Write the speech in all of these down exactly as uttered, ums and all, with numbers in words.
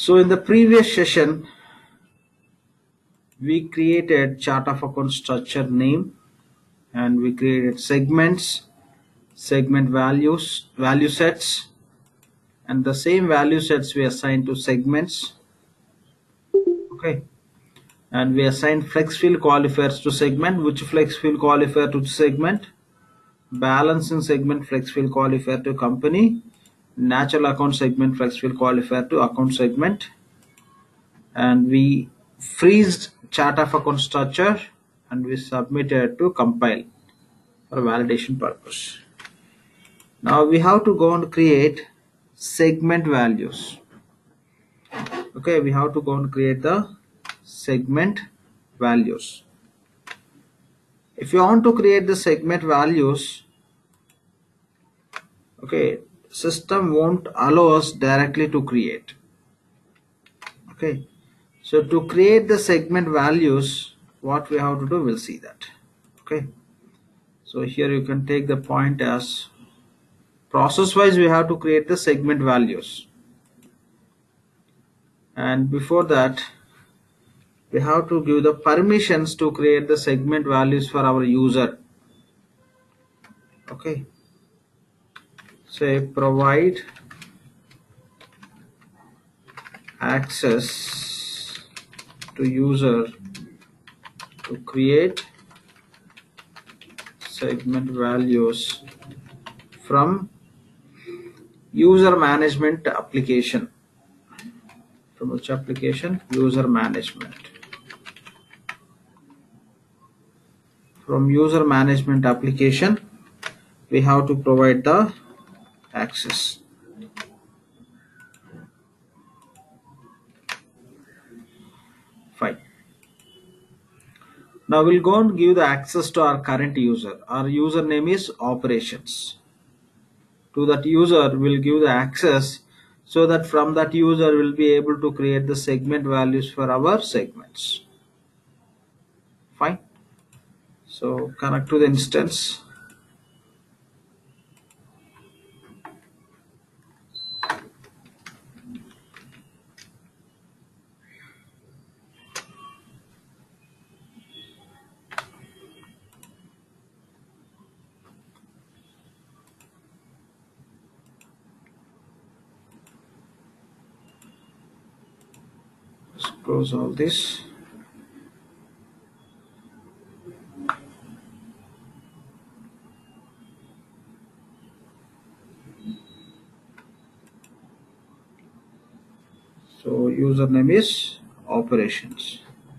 So in the previous session, we created chart of account structure name, and we created segments, segment values, value sets, and the same value sets we assigned to segments. Okay, and we assigned flex field qualifiers to segment. Which flex field qualifier to segment? Balancing segment flex field qualifier to company, natural account segment flex field qualifier to account segment, and we freezed chart of account structure and we submitted to compile for validation purpose. Now we have to go and create segment values. Okay, we have to go and create the segment values. If you want to create the segment values, okay, system won't allow us directly to create. Okay, so to create the segment values, what we have to do, we'll see that. Okay, so here you can take the point as process wise we have to create the segment values, and before that we have to give the permissions to create the segment values for our user. Okay, say provide access to user to create segment values from user management application. From which application? User management. From user management application we have to provide the access. Fine. Now we'll go and give the access to our current user. Our username is operations. To that user we'll give the access so that from that user we'll be able to create the segment values for our segments. Fine. So connect to the instance. Let's close all this. So username is operations.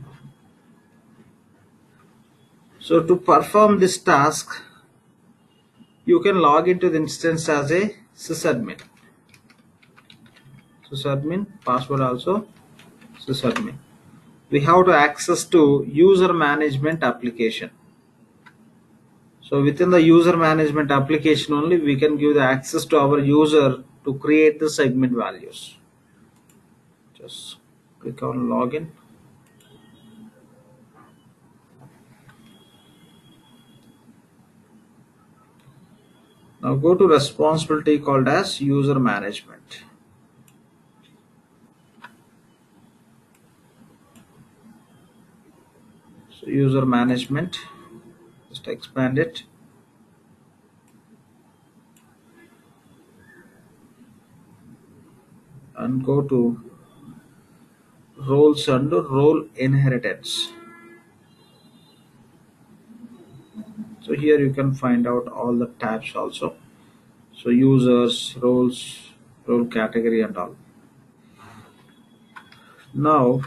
So to perform this task, you can log into the instance as a sysadmin. Sysadmin, password also sysadmin. We have to access to user management application. So within the user management application only we can give the access to our user to create the segment values. Just click on login. Now go to responsibility called as user management. So user management, just expand it. And go to roles and role inheritance. So here you can find out all the tabs also. So users, roles, role category and all. Now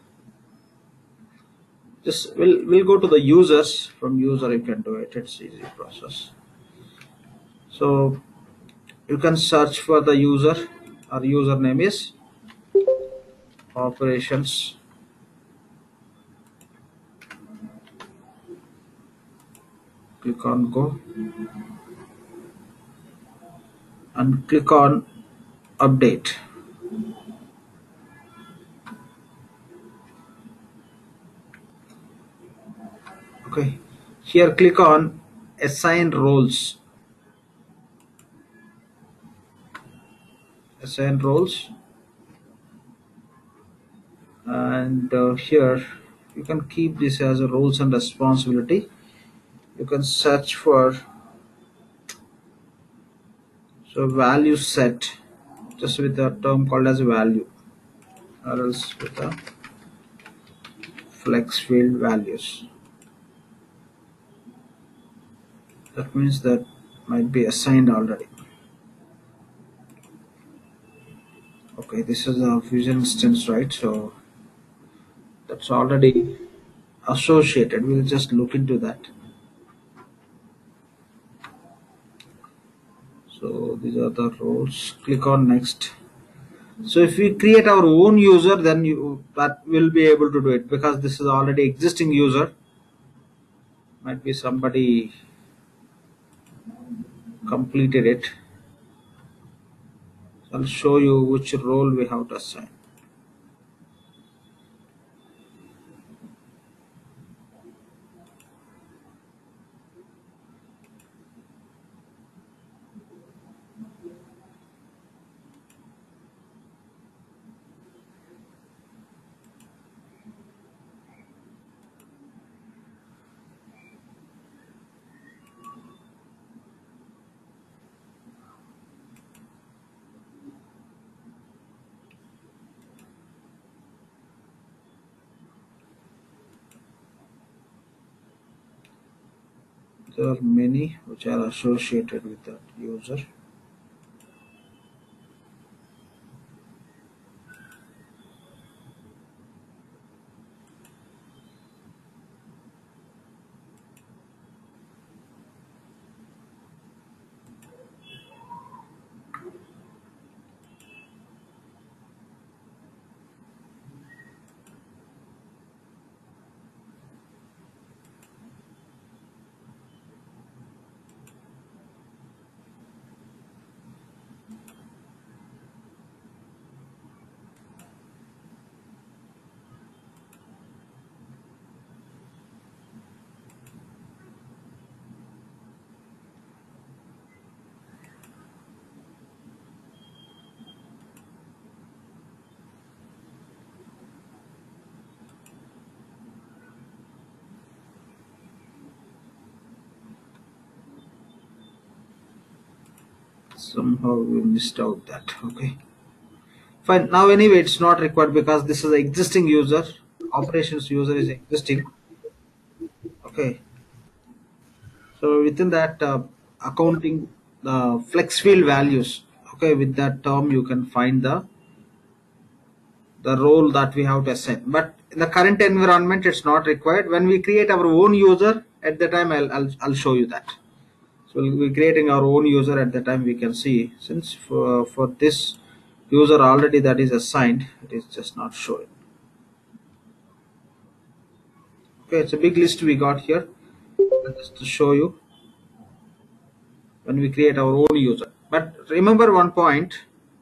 just we'll, we'll go to the users. From user you can do it, it's easy process. So you can search for the user. Our username is operations. Click on go and click on update. Okay, here click on assign roles. Assign roles. and uh, here you can keep this as a roles and responsibility. You can search for so value set just with a term called as value, or else with a flex field values. That means that might be assigned already. Okay, this is a fusion instance, right? So that's already associated. We'll just look into that. So these are the roles. Click on next. So if we create our own user, then you that will be able to do it, because this is already existing user. Might be somebody completed it. So I'll show you which role we have to assign. There are many which are associated with that user. Somehow we missed out that. Okay, fine. Now anyway, it's not required because this is an existing user. Operations user is existing. Okay, so within that uh, accounting the flex field values. Okay, with that term you can find the the role that we have to assign. But in the current environment, it's not required. When we create our own user, at the time I'll I'll, I'll show you that. So we'll be creating our own user. At the time we can see, since for for this user already that is assigned, it is just not showing. Okay, it's a big list we got here. Just to show you when we create our own user. But remember one point,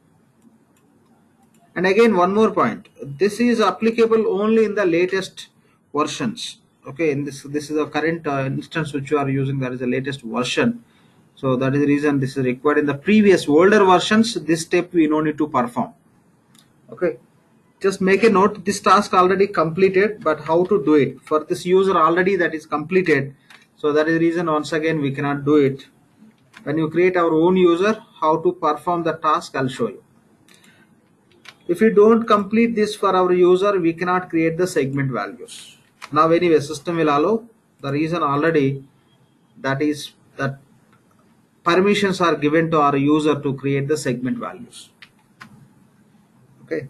and again one more point. This is applicable only in the latest versions. Okay, in this this is a current uh, instance which you are using. That is the latest version. So that is the reason this is required. In the previous older versions, this step we no need to perform. Okay, just make a note. This task already completed, but how to do it for this user already that is completed. So that is the reason once again we cannot do it. When you create our own user, how to perform the task, I'll show you. If we don't complete this for our user, we cannot create the segment values. Now anyway, system will allow. The reason already that is that permissions are given to our user to create the segment values. Okay.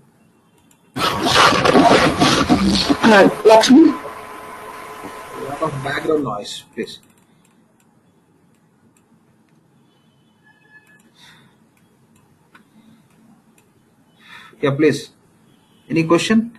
Uh, Lakshmi? A lot of background noise, please. Yeah, please. Any question?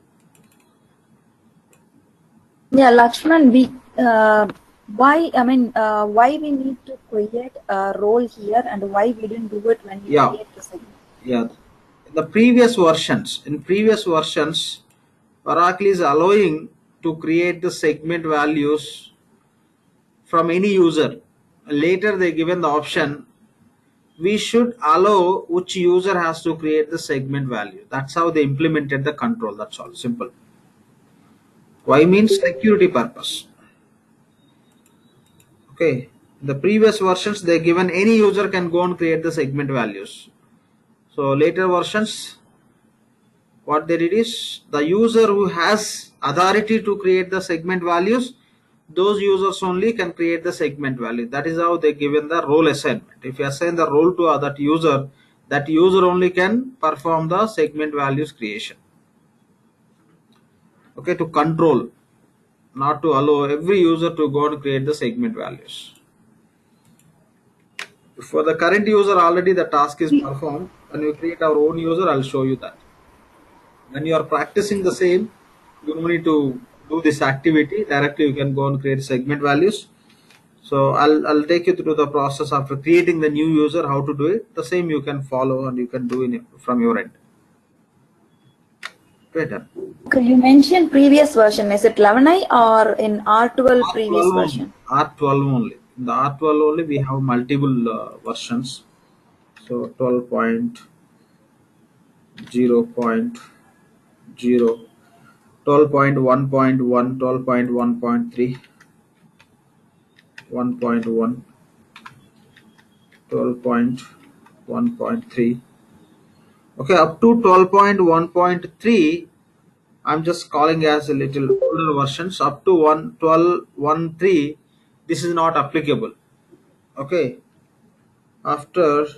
Yeah, Lakshman, we, uh, why, I mean, uh, why we need to create a role here and why we didn't do it when we Yeah. create the segment? Yeah. In the previous versions, in previous versions, Oracle is allowing to create the segment values from any user. Later they given the option we should allow which user has to create the segment value. That's how they implemented the control. That's all, simple. Why means security purpose. Okay, the previous versions they given any user can go and create the segment values. So later versions, what they did is the user who has authority to create the segment values, those users only can create the segment value. That is how they given the role assignment. If you assign the role to that user, that user only can perform the segment values creation. Okay, to control, not to allow every user to go and create the segment values. For the current user already the task is performed. When you create our own user, I'll show you that. When you are practicing the same, you don't need to do this activity directly. You can go and create segment values. So I'll, I'll take you through the process after creating the new user, how to do it. The same you can follow and you can do in from your end. Better. Okay, you mentioned previous version. Is it eleven i or in R twelve previous R twelve version? R twelve only. In the R twelve only we have multiple uh, versions. So twelve point zero point zero, twelve point one point one, twelve point one point three, one point one, twelve point one point three. Okay, up to twelve point one point three, I'm just calling as a little older versions. Up to one twelve point one point three, this is not applicable. Okay, after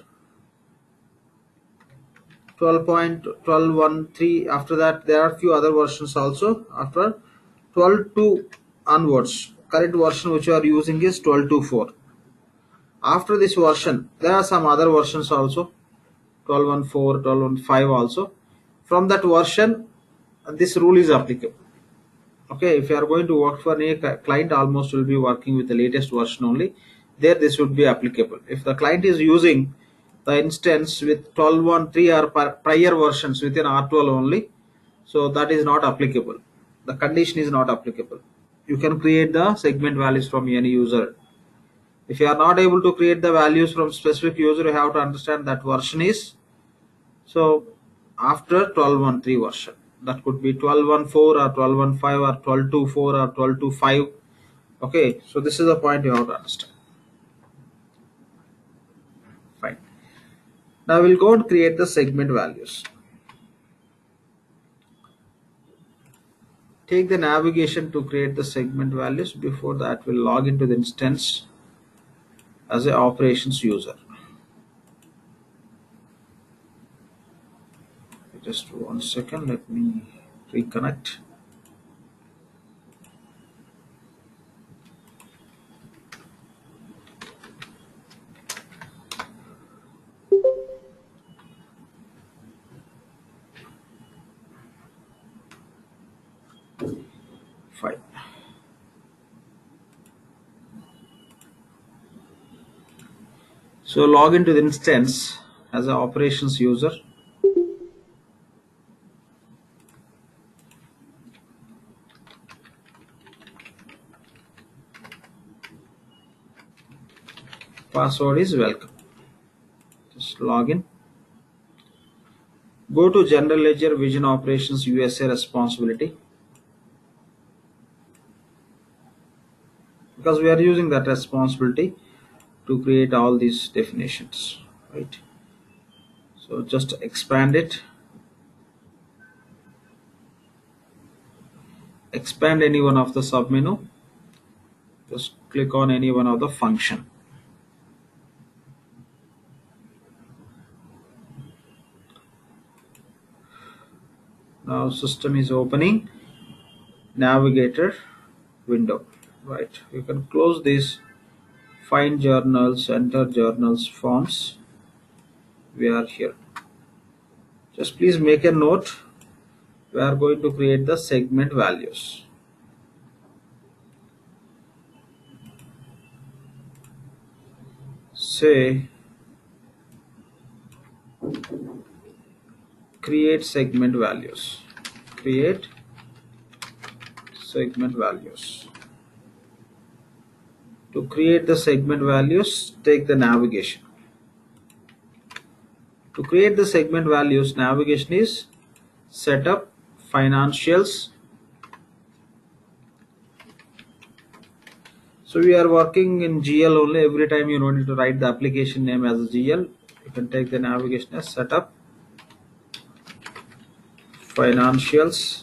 twelve point twelve point one point three, after that there are few other versions also. After twelve point two onwards, current version which you are using is twelve point two point four. After this version, there are some other versions also, twelve point one point four, twelve point one point five also. From that version, this rule is applicable. Okay, if you are going to work for a client, almost will be working with the latest version only. There, this would be applicable. If the client is using the instance with twelve point one point three or prior versions within R twelve only, so that is not applicable. The condition is not applicable. You can create the segment values from any user. If you are not able to create the values from specific user, you have to understand that version is so after twelve point one point three version. That could be twelve point one point four or twelve point one point five or twelve point two point four or twelve point two point five. Okay, so this is the point you have to understand. Fine. Now we'll go and create the segment values. Take the navigation to create the segment values. Before that, we'll log into the instance as an operations user. Just one second, let me reconnect. Fine. So log into the instance as an operations user. Password is welcome. Just log in. Go to General Ledger Vision Operations U S A responsibility. Because we are using that responsibility to create all these definitions, right? So just expand it. Expand any one of the submenu. Just click on any one of the function. Now system is opening navigator window, right? You can close this, find journals, enter journals, forms. We are here. Just please make a note. We are going to create the segment values. Say create segment values. Create segment values. To create the segment values, take the navigation. To create the segment values, navigation is setup, financials. So we are working in G L only. Every time you don't need to write the application name as a G L. You can take the navigation as setup, financials,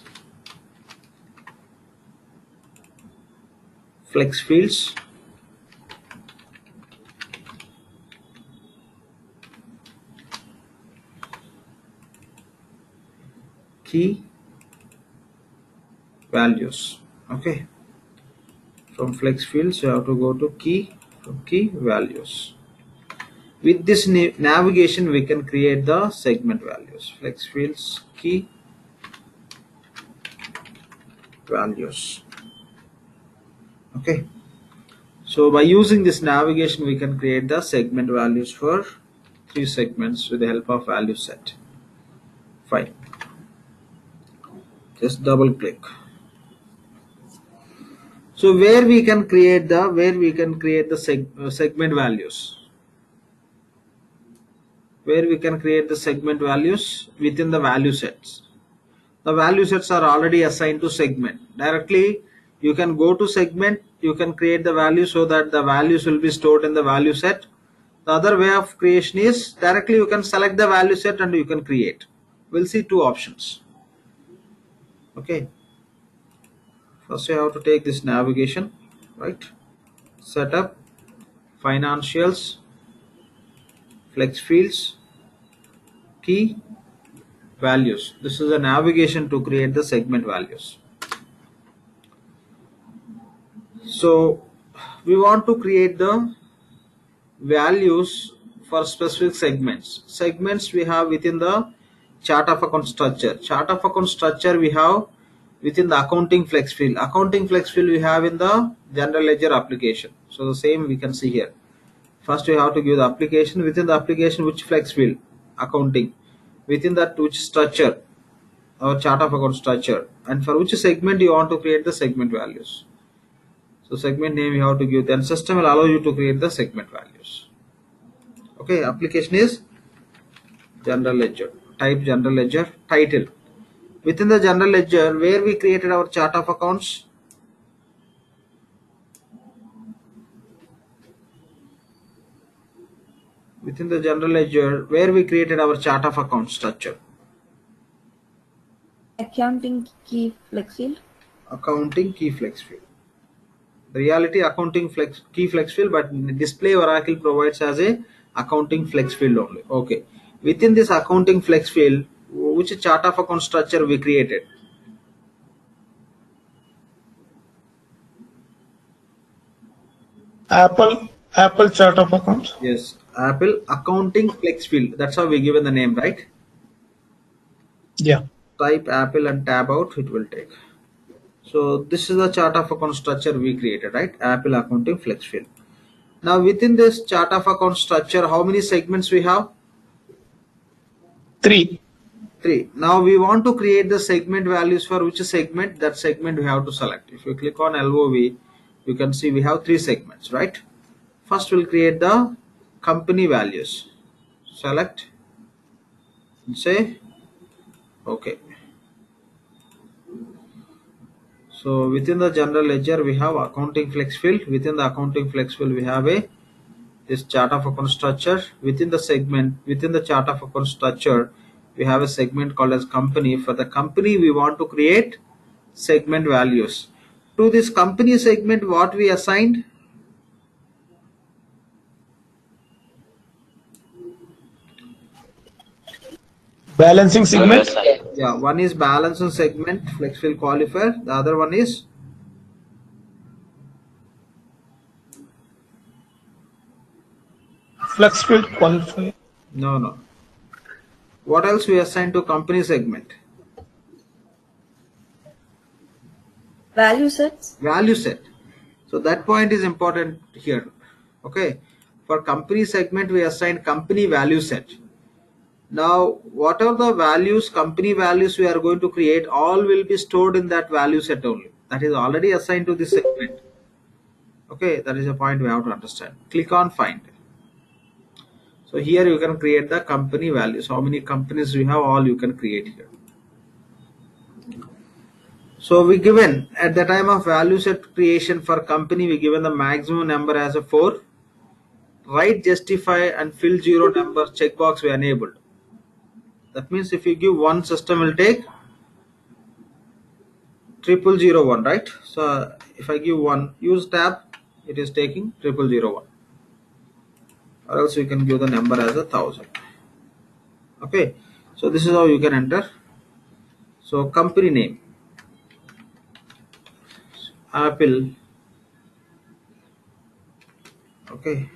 flex fields, key values. Okay, from flex fields you have to go to key, from key values. With this na navigation we can create the segment values. Flex fields, key values. Okay, so by using this navigation we can create the segment values for three segments with the help of value set. Fine, just double click. So where we can create the where we can create the seg, uh, segment values where we can create the segment values within the value sets. The value sets are already assigned to segment. Directly you can go to segment, you can create the value so that the values will be stored in the value set. The other way of creation is directly you can select the value set and you can create. We'll see two options. Okay, first you have to take this navigation, right? Setup, financials, flex fields, key values. This is a navigation to create the segment values. So we want to create the values for specific segments. Segments we have within the chart of account structure. Chart of account structure we have within the accounting flex field. Accounting flex field we have in the general ledger application. So the same we can see here. First we have to give the application. Within the application, which flex field? Accounting. Within that, which structure? Our chart of account structure. And for which segment you want to create the segment values. So segment name you have to give, then system will allow you to create the segment values. Okay, application is general ledger. Type general ledger. Title. Within the general ledger, where we created our chart of accounts, within the general ledger, where we created our chart of account structure. Accounting key flex field. Accounting key flex field. The reality accounting flex key flex field, but display Oracle provides as a accounting flex field only. Okay, within this accounting flex field, which chart of account structure we created? Apple Apple chart of accounts. Yes, Apple accounting flex field. That's how we given the name, right? Yeah. Type Apple and tab out, it will take. So this is the chart of account structure we created, right? Apple accounting flex field. Now within this chart of account structure, how many segments we have? Three. Three. Now we want to create the segment values for which segment? That segment we have to select. If you click on L O V, you can see we have three segments, right? First we'll create the company values. Select and say okay. So within the general ledger we have accounting flex field. Within the accounting flex field we have a this chart of account structure. Within the segment, within the chart of account structure, we have a segment called as company. For the company we want to create segment values. To this company segment, what we assigned? Balancing segment. Yeah, one is balancing segment, flex field qualifier. The other one is Flex field qualifier. no, no. What else we assign to company segment? Value sets. Value set. So that point is important here. Okay. For company segment, we assign company value set. Now, what are the values, company values we are going to create? All will be stored in that value set only. That is already assigned to this segment. Okay, that is a point we have to understand. Click on find. So So here you can create the company values. How many companies you have, all you can create here. So we given at the time of value set creation for company, we given the maximum number as a four. Write, justify and fill zero number checkbox we enabled. That means if you give one, system will take triple zero one, right? So if I give one, use tab, it is taking triple zero one. Or else you can give the number as a thousand. Okay, so this is how you can enter. So company name, Apple. Okay,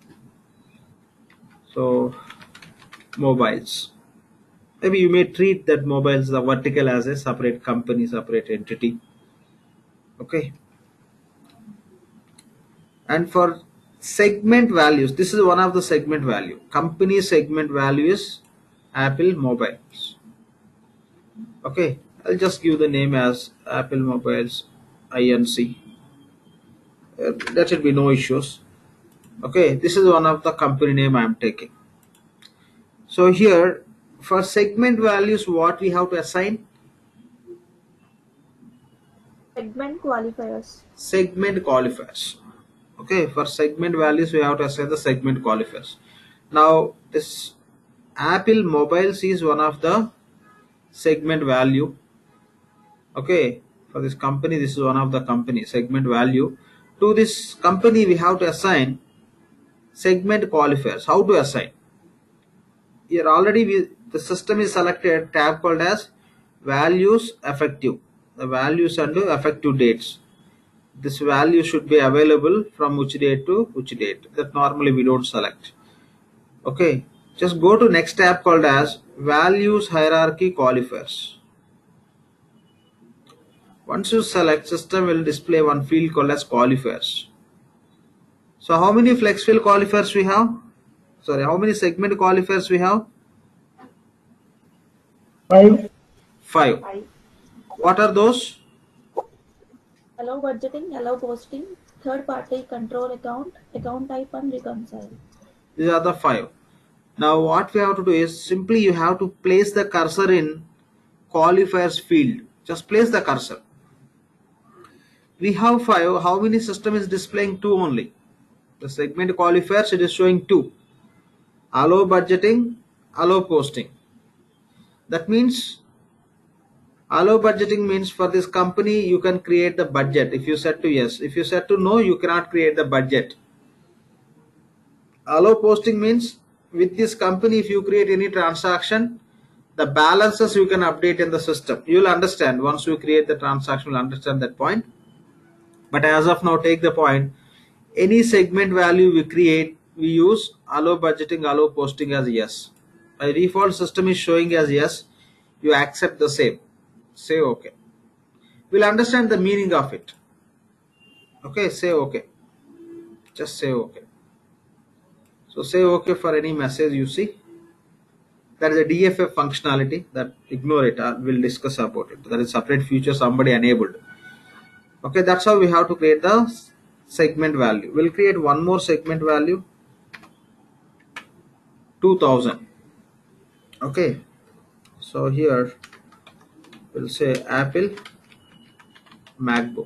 so mobiles. Maybe you may treat that mobiles, the vertical, as a separate company, separate entity. Okay, and for segment values, this is one of the segment value. Company segment value is Apple Mobiles. Okay, I'll just give the name as Apple Mobiles Inc. Uh, there should be no issues. Okay, this is one of the company name I am taking. So here for segment values, what we have to assign? Segment qualifiers. Segment qualifiers. Okay, for segment values we have to assign the segment qualifiers. Now this Apple Mobiles is one of the segment value. Okay, for this company, this is one of the company segment value. To this company we have to assign segment qualifiers. How to assign? Here already we, the system is selected tab called as values effective, the values and the effective dates. This value should be available from which date to which date, that normally we don't select. Okay, just go to next tab called as values hierarchy qualifiers. Once you select, system will display one field called as qualifiers. So how many flex field qualifiers we have? Sorry, how many segment qualifiers we have? Five. Five. Five. What are those? Allow budgeting, allow posting, third party control account, account type and reconcile. These are the five. Now what we have to do is simply you have to place the cursor in qualifiers field. Just place the cursor. We have five. How many system is displaying? Two only. The segment qualifiers, it is showing two. Allow budgeting, allow posting. That means allow budgeting means for this company you can create the budget if you set to yes. If you set to no, you cannot create the budget. Allow posting means with this company if you create any transaction, the balances you can update in the system. You will understand once you create the transaction, you will understand that point. But as of now, take the point. Any segment value we create, we use allow budgeting, allow posting as yes. By default, system is showing as yes. You accept the same. Say okay. We'll understand the meaning of it. Okay, say okay. Just say okay. So say okay for any message you see. That is a D F F functionality. That ignore it. We'll discuss about it. That is separate feature somebody enabled. Okay, that's how we have to create the segment value. We'll create one more segment value. two thousand. Okay. So here we'll say Apple MacBook.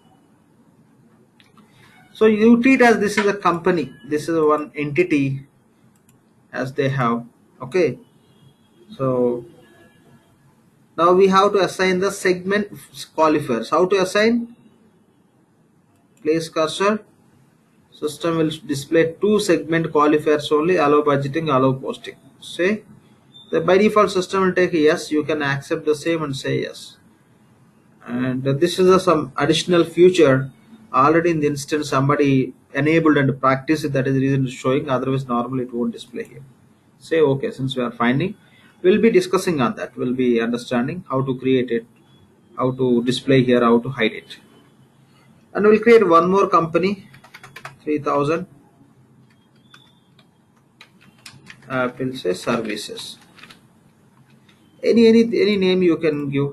So you treat as this is a company. This is one entity as they have. Okay. So now we have to assign the segment qualifiers. How to assign? Place cursor. System will display two segment qualifiers only. Allow budgeting, allow posting. Say the by default system will take a yes. You can accept the same and say yes. And this is a, some additional feature already in the instance somebody enabled and practiced. That is the reason it's showing. Otherwise normally it won't display here. Say okay. Since we are finding, we'll be discussing on that. We'll be understanding how to create it, how to display here, how to hide it. And we'll create one more company, three thousand. Apple say services. Any any any name you can give.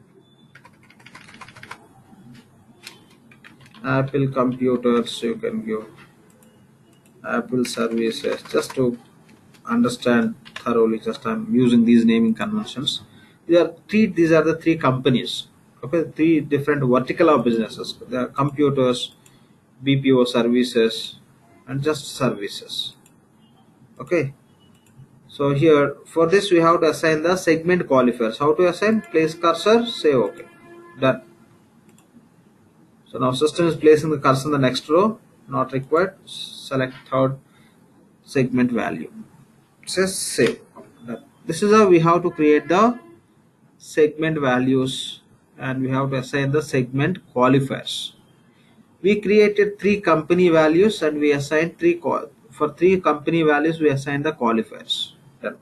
Apple computers you can give. Apple services, just to understand thoroughly, just I'm using these naming conventions. These are three, these are the three companies. Okay, three different vertical of businesses. There are computers, B P O services, and just services. Okay, so here for this we have to assign the segment qualifiers. How to assign? Place cursor, say okay, done. So now system is placing the cursor in the next row, not required. Select third segment value. Says save. Done. This is how we have to create the segment values, and we have to assign the segment qualifiers. We created three company values and we assigned three qual for three company values we assign the qualifiers. Done.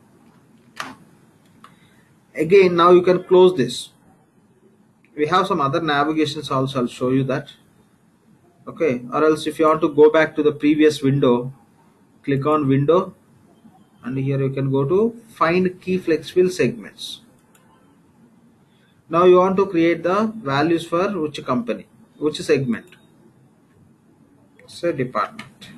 Again, now you can close this. We have some other navigations also, I'll show you that. Okay, or else if you want to go back to the previous window, click on window, and here you can go to find key flex fill segments. Now you want to create the values for which company, which segment. Say department.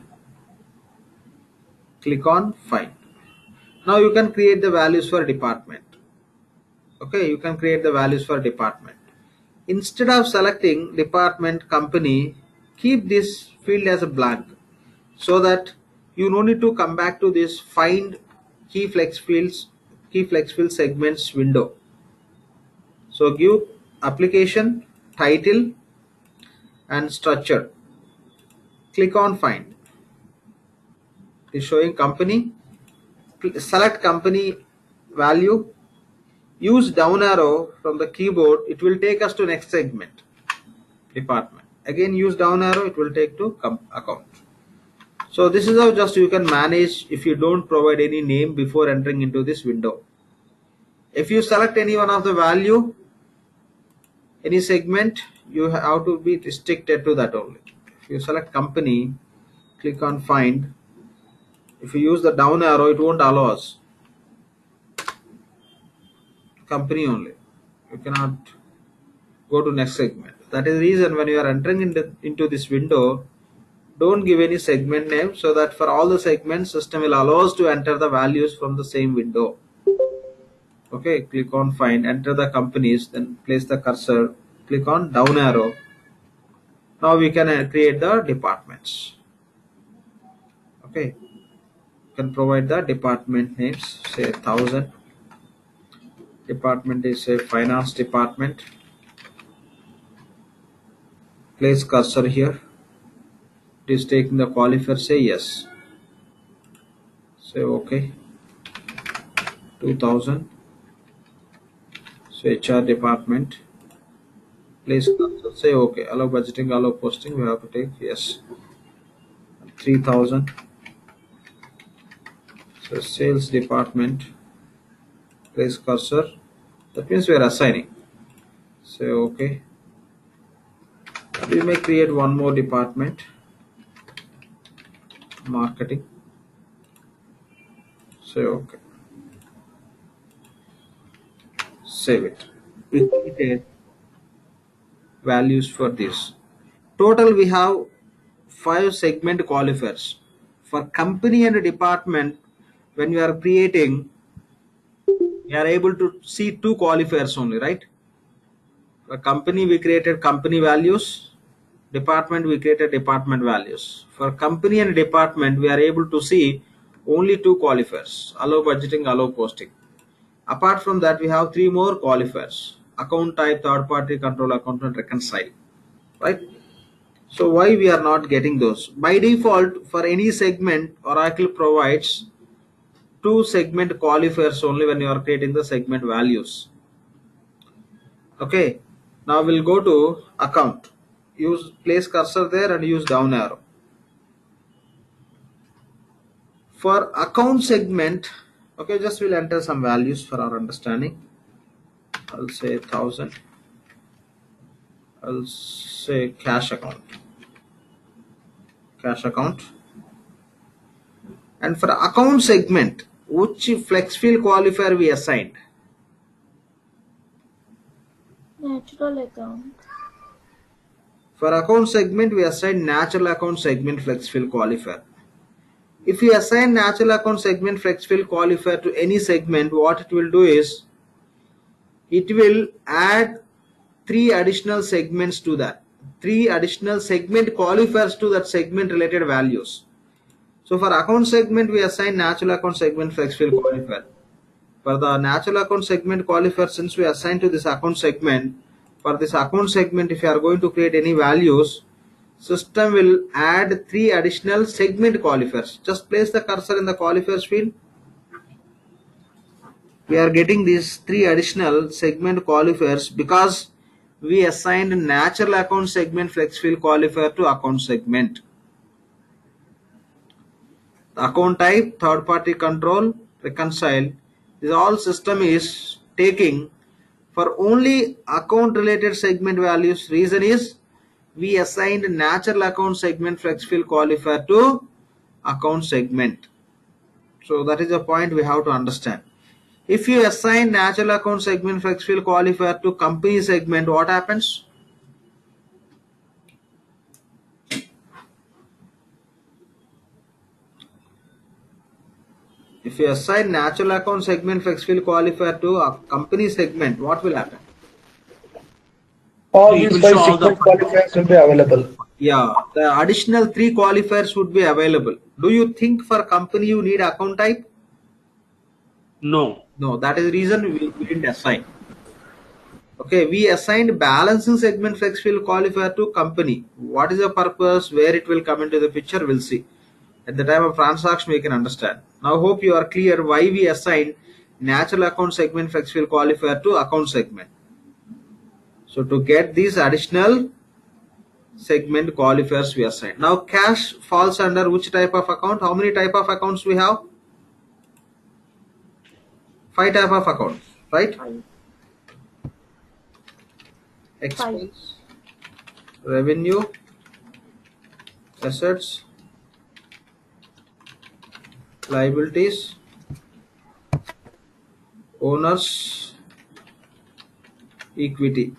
Click on find. Now you can create the values for department. Okay, you can create the values for department. Instead of selecting department company, keep this field as a blank so that you no need to come back to this find key flex fields, key flex fill segments window. So give application, title, and structure. Click on find. It is showing company. Select company value. Use down arrow from the keyboard. It will take us to next segment, department. Again use down arrow. It will take to account. So this is how just you can manage if you don't provide any name before entering into this window. If you select any one of the value, any segment, you have to be restricted to that only. If you select company, click on find. If you use the down arrow, it won't allow us. Company only. You cannot go to next segment. That is the reason when you are entering into, into this window, don't give any segment name, so that for all the segments, system will allow us to enter the values from the same window. Okay, click on find, enter the companies, then place the cursor, click on down arrow. Now we can create the departments. Okay, you can provide the department names, say thousand. Department is say finance department. Place cursor here. It is taking the qualifier, say yes. Say okay. two thousand. So H R department. Place cursor, say okay. Allow budgeting, allow posting. We have to take yes. three thousand. So sales department. Place cursor. That means we are assigning. Say okay. We may create one more department. Marketing. Say okay. Save it. We created values for this. Total we have five segment qualifiers. For company and department, when we are creating, we are able to see two qualifiers only, right? For company we created company values, department we created department values. For company and department we are able to see only two qualifiers, allow budgeting, allow posting. Apart from that we have three more qualifiers, account type, third party, control account, and reconcile, right? So why we are not getting those? By default, for any segment, Oracle provides two segment qualifiers only when you are creating the segment values. Okay, now we'll go to account. Use place cursor there and use down arrow. For account segment, okay, just we'll enter some values for our understanding. I'll say thousand. I'll say cash account. Cash account. And for account segment, which flex field qualifier we assigned? Natural account. For account segment, we assigned natural account segment flex field qualifier. If you assign natural account segment flex field qualifier to any segment, what it will do is it will add three additional segments to that, three additional segment qualifiers to that segment related values. So for account segment, we assign natural account segment flex field qualifier. For the natural account segment qualifier, since we assign to this account segment, for this account segment, if you are going to create any values, system will add three additional segment qualifiers. Just place the cursor in the qualifiers field. We are getting these three additional segment qualifiers because we assigned natural account segment flex field qualifier to account segment. The account type, third party control, reconcile. This all system is taking for only account related segment values. Reason is we assigned natural account segment flex field qualifier to account segment. So that is a point we have to understand. If you assign natural account segment flex field qualifier to company segment, what happens? If you assign natural account segment flex field qualifier to a company segment, what will happen? All It these will five show all the- segment qualifiers will be available. Yeah, the additional three qualifiers would be available. Do you think for company you need account type? No. No, that is the reason we, we didn't assign. Okay, we assigned balancing segment flex field qualifier to company. What is the purpose? Where it will come into the picture, we'll see. At the time of transaction, we can understand. Now, hope you are clear why we assigned natural account segment flex field qualifier to account segment. So to get these additional segment qualifiers we assign. Now cash falls under which type of account? How many type of accounts we have? Five type of accounts, right? Five. Expense, revenue, assets, liabilities, owners, equity.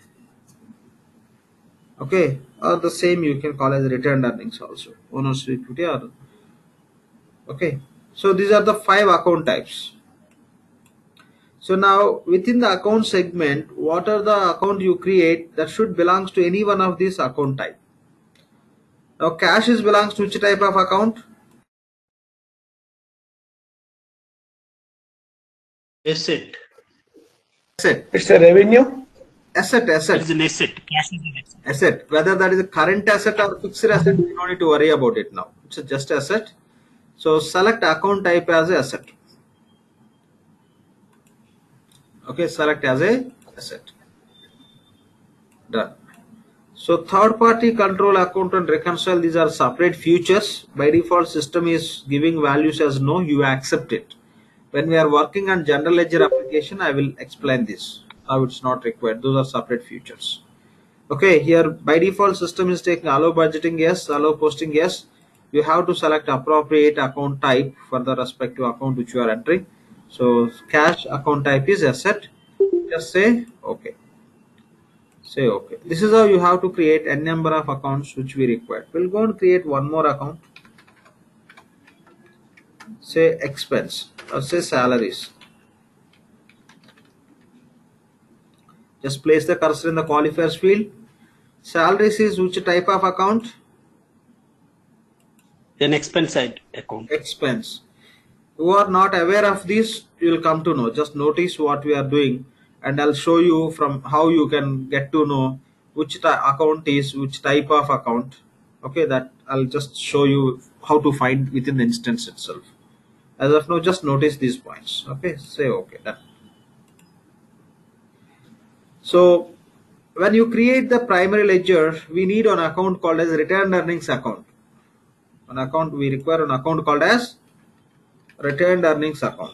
Okay, or the same you can call as retained earnings also. Owners equity or okay. So these are the five account types. So now within the account segment, what are the account you create that should belongs to any one of these account type? Now cash is belongs to which type of account? Asset. Asset. It's a revenue. Asset, asset. It's an asset. Cash is an asset. Asset. Whether that is a current asset or fixed asset, we don't need to worry about it now. It's just asset. So select account type as a asset. Okay, select as a asset. Done. So third party control account and reconcile, these are separate features. By default, system is giving values as no, you accept it. When we are working on general ledger application, I will explain this. Now it's not required. Those are separate features. Okay, here by default system is taking allow budgeting yes, allow posting yes. You have to select appropriate account type for the respective account which you are entering. So cash account type is asset. Just say okay. Say okay. This is how you have to create a number of accounts which we require. We'll go and create one more account. Say expense or say salaries. Just place the cursor in the qualifiers field. Salaries is which type of account? An expense side account. Expense. Who are not aware of this, you will come to know. Just notice what we are doing and I'll show you from how you can get to know which account is which type of account. Okay, that I'll just show you how to find within the instance itself. As of now, just notice these points. Okay, say okay, done. So when you create the primary ledger, we need an account called as retained earnings account. An account, we require an account called as retained earnings account.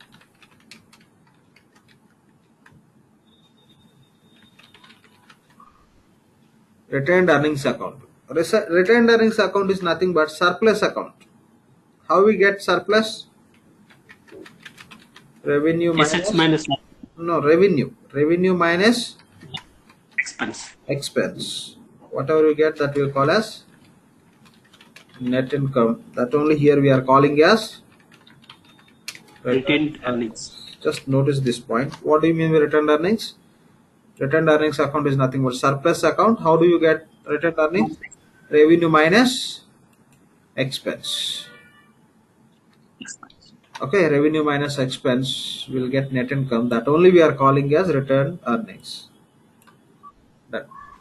Retained earnings account. Retained earnings account is nothing but surplus account. How we get surplus? Revenue Assets minus, minus no revenue. Revenue minus expense. expense. Whatever we get, that we call as net income, that only here we are calling as Retained earnings. Just notice this point. What do you mean by retained earnings? Retained earnings account is nothing but surplus account. How do you get retained earnings? Revenue minus expense. Okay, revenue minus expense will get net income. That only we are calling as retained earnings. Done.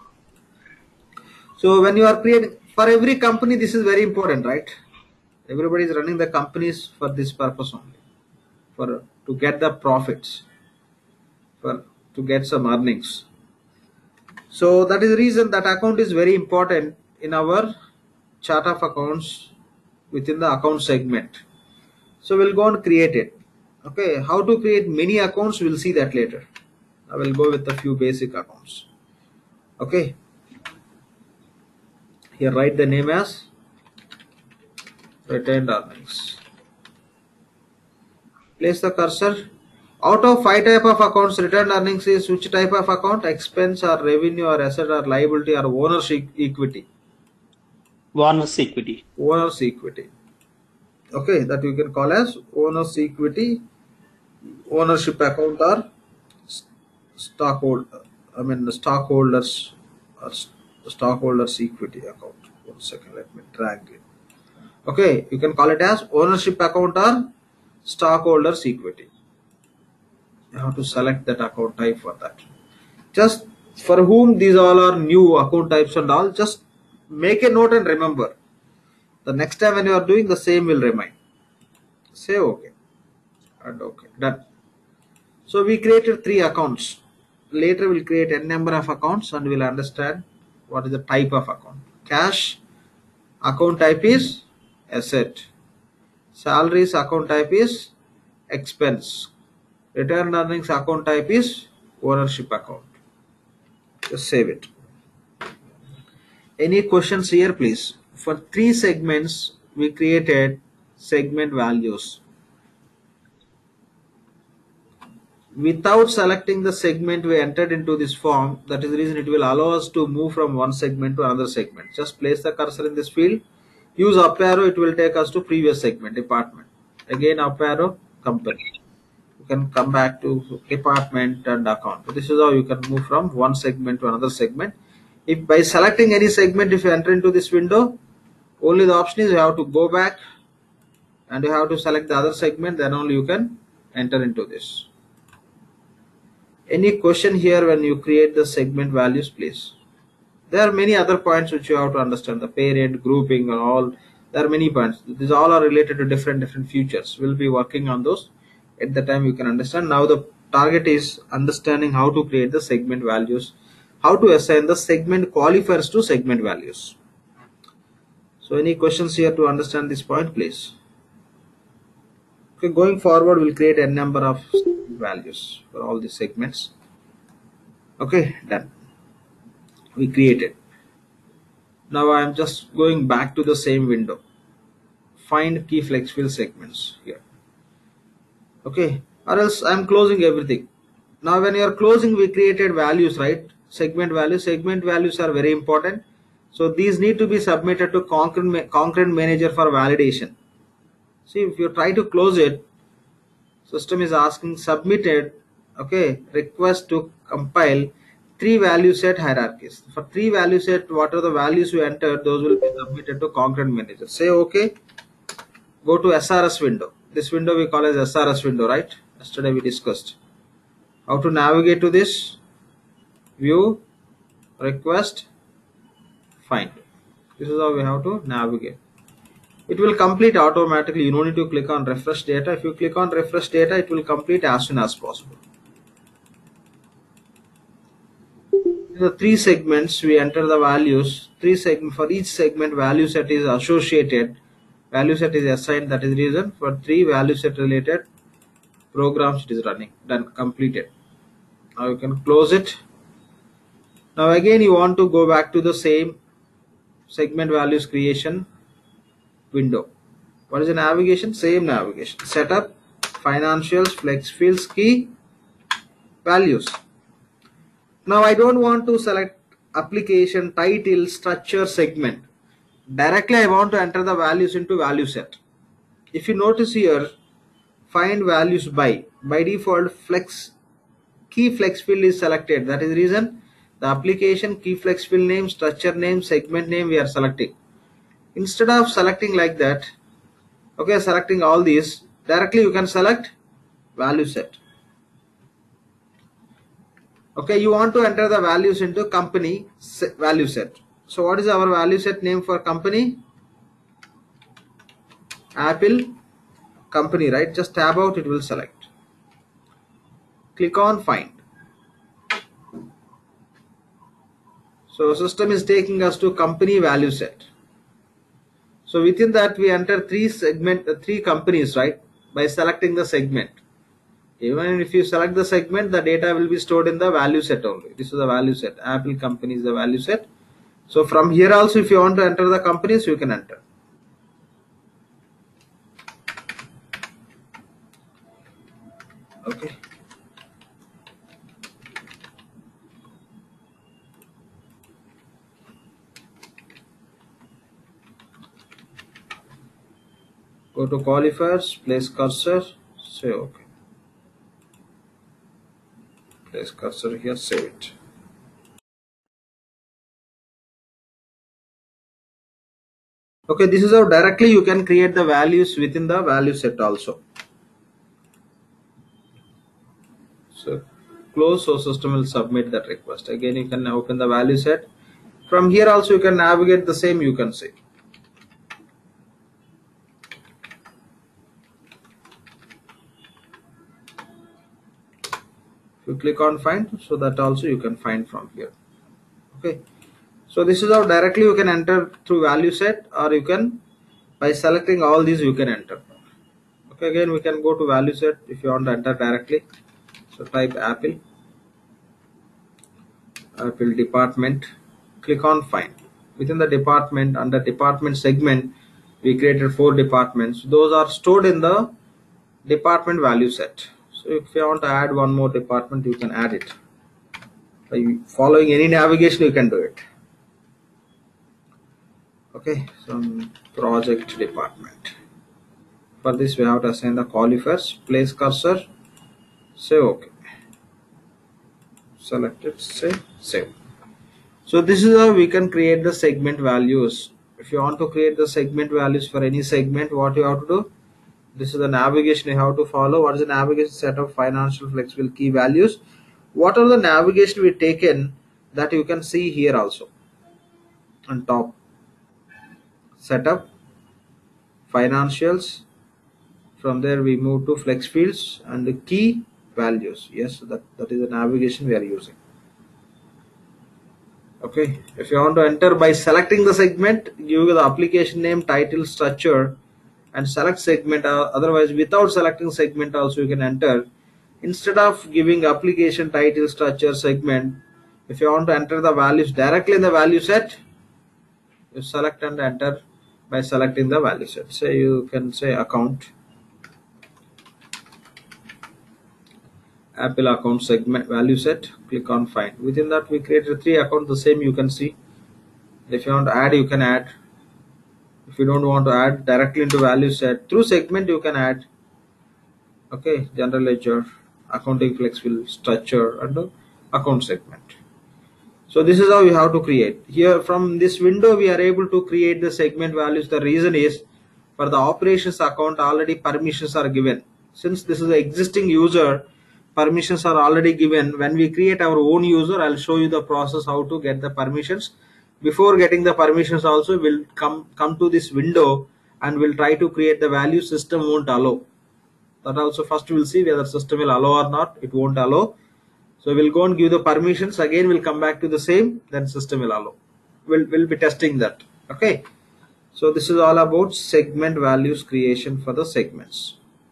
So when you are creating, for every company, this is very important, right? Everybody is running the companies for this purpose only, for to get the profits, for to get some earnings. So that is the reason that account is very important in our chart of accounts within the account segment. So we'll go and create it. Okay, how to create many accounts, we'll see that later. I will go with a few basic accounts. Okay, here write the name as retained earnings. Place the cursor. Out of five type of accounts, retained earnings is which type of account? Expense or revenue or asset or liability or owner's equity? Owner's equity. Owner's equity. Okay, that you can call as owner's equity, ownership account or stockholder. I mean the stockholders or stockholders equity account. One second, let me drag it. Okay, you can call it as ownership account or stockholders equity. You have to select that account type for that. Just for whom these all are new account types and all, just make a note and remember. The next time when you are doing, the same will remain. Say okay and okay, done. So we created three accounts. Later we'll create n number of accounts and we'll understand what is the type of account. Cash account type is asset. Salaries account type is expense. Retained earnings account type is ownership account. Just save it. Any questions here, please? For three segments, we created segment values. Without selecting the segment we entered into this form, that is the reason it will allow us to move from one segment to another segment. Just place the cursor in this field, use up arrow, it will take us to previous segment, department. Again up arrow, company. You can come back to department and account. So this is how you can move from one segment to another segment. If by selecting any segment, if you enter into this window, only the option is you have to go back and you have to select the other segment, then only you can enter into this. Any question here when you create the segment values, please? There are many other points which you have to understand, the parent, grouping and all. There are many points. These all are related to different different features. We'll be working on those at the time you can understand. Now the target is understanding how to create the segment values, how to assign the segment qualifiers to segment values. So any questions here to understand this point, please? Okay, going forward we'll create a number of values for all the segments. Okay, done. We created. Now I am just going back to the same window. Find key flex fill segments here. Okay, or else I am closing everything. Now when you are closing, we created values, right? Segment values. Segment values are very important. So these need to be submitted to Concurrent, Concurrent Manager for validation. See, if you try to close it, system is asking submitted, okay, request to compile three value set hierarchies. For three value set, what are the values you entered, those will be submitted to Concurrent Manager. Say okay, go to S R S window. This window we call as S R S window, right? Yesterday we discussed how to navigate to this. View, request, find. This is how we have to navigate. It will complete automatically. You don't need to click on refresh data. If you click on refresh data, it will complete as soon as possible. In the three segments, we enter the values. Three segment for each segment, value set is associated. Value set is assigned. That is the reason for three value set related programs it is running. Done, completed. Now you can close it. Now again, you want to go back to the same segment values creation window. What is the navigation? Same navigation. Setup, financials, flex fields, key, values. Now I don't want to select application, title, structure, segment. directly I want to enter the values into value set. If you notice here, find values by by default flex key flex field is selected. That is the reason the application key flex field name, structure name, segment name we are selecting. Instead of selecting like that, okay, selecting all these, directly you can select value set. Okay, you want to enter the values into company value set. So what is our value set name for company? Apple company, right? Just tab out, it will select. Click on find. So system is taking us to company value set. So within that we enter three segment, uh, three companies, right? By selecting the segment. Even if you select the segment, the data will be stored in the value set only. This is the value set. Apple company is the value set. So from here also, if you want to enter the companies, you can enter. Okay. Go to qualifiers, place cursor, say okay. Place cursor here, save it. Okay, this is how directly you can create the values within the value set also. So close, so system will submit that request. Again, you can open the value set. From here also you can navigate the same, you can see. If you click on find, so that also you can find from here. Okay. So this is how directly you can enter through value set, or you can by selecting all these you can enter. Okay, again we can go to value set if you want to enter directly. So type Apple, Apple department, click on find. Within the department, under department segment, we created four departments. Those are stored in the department value set. So if you want to add one more department, you can add it. By following any navigation, you can do it. Okay, some project department. For this we have to assign the qualifiers, place cursor, say okay. Select it, say save. So this is how we can create the segment values. If you want to create the segment values for any segment, what you have to do? This is the navigation you have to follow. What is the navigation? Set of financial flexible key values. What are the navigation we taken that you can see here also on top? Setup, financials. From there we move to flex fields and the key values. Yes, that, that is the navigation we are using. Okay, if you want to enter by selecting the segment, give the application name, title, structure, and select segment. Uh, otherwise, without selecting segment also you can enter. Instead of giving application title, structure, segment, if you want to enter the values directly in the value set, you select and enter by selecting the value set. Say you can say account, Apple account segment value set, click on find. Within that we created three accounts, the same you can see. If you want to add, you can add. If you don't want to add directly into value set, through segment you can add. Okay, general ledger, accounting flexible, structure, and the account segment. So this is how you have to create. Here from this window we are able to create the segment values. The reason is for the operations account already permissions are given. Since this is the existing user, permissions are already given. When we create our own user, I'll show you the process how to get the permissions. Before getting the permissions also, we'll come come to this window and we'll try to create the value. System won't allow. That also first we'll see whether system will allow or not. It won't allow. So we'll go and give the permissions. Again we'll come back to the same, then system will allow. We'll, we'll be testing that. Okay. So this is all about segment values creation for the segments.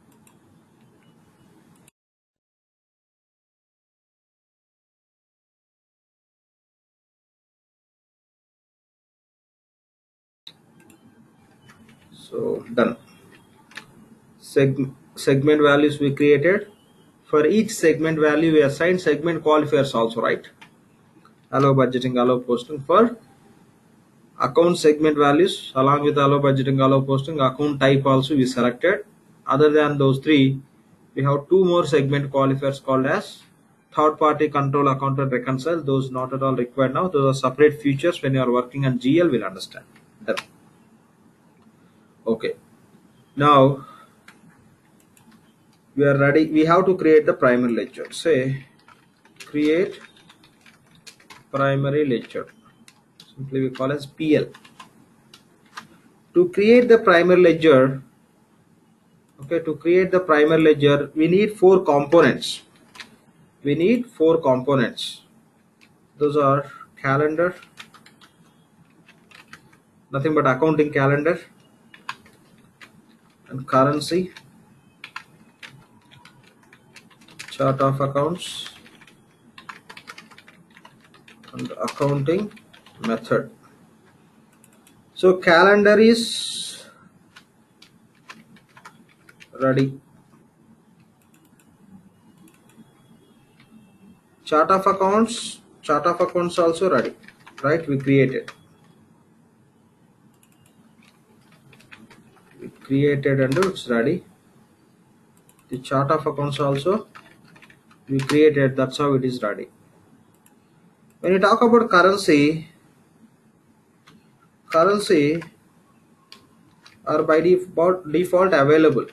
So done. Seg segment values we created. For each segment value we assign segment qualifiers also, right? Allow budgeting, allow posting for Account segment values along with allow budgeting, allow posting, account type also we selected. Other than those three, we have two more segment qualifiers called as third party control account and reconcile. Those not at all required now. Those are separate features. When you are working on G L, we'll understand. Done. Okay. Now we are ready. We have to create the primary ledger. Say create primary ledger. Simply we call as P L. To create the primary ledger, okay, to create the primary ledger, we need four components. We need four components. Those are calendar, nothing but accounting calendar, and currency, chart of accounts, and accounting method. So calendar is ready. Chart of accounts, chart of accounts also ready, right? We created. We created and it's ready. The chart of accounts also we created. That's how it is ready. When you talk about currency, currency are by default, default available.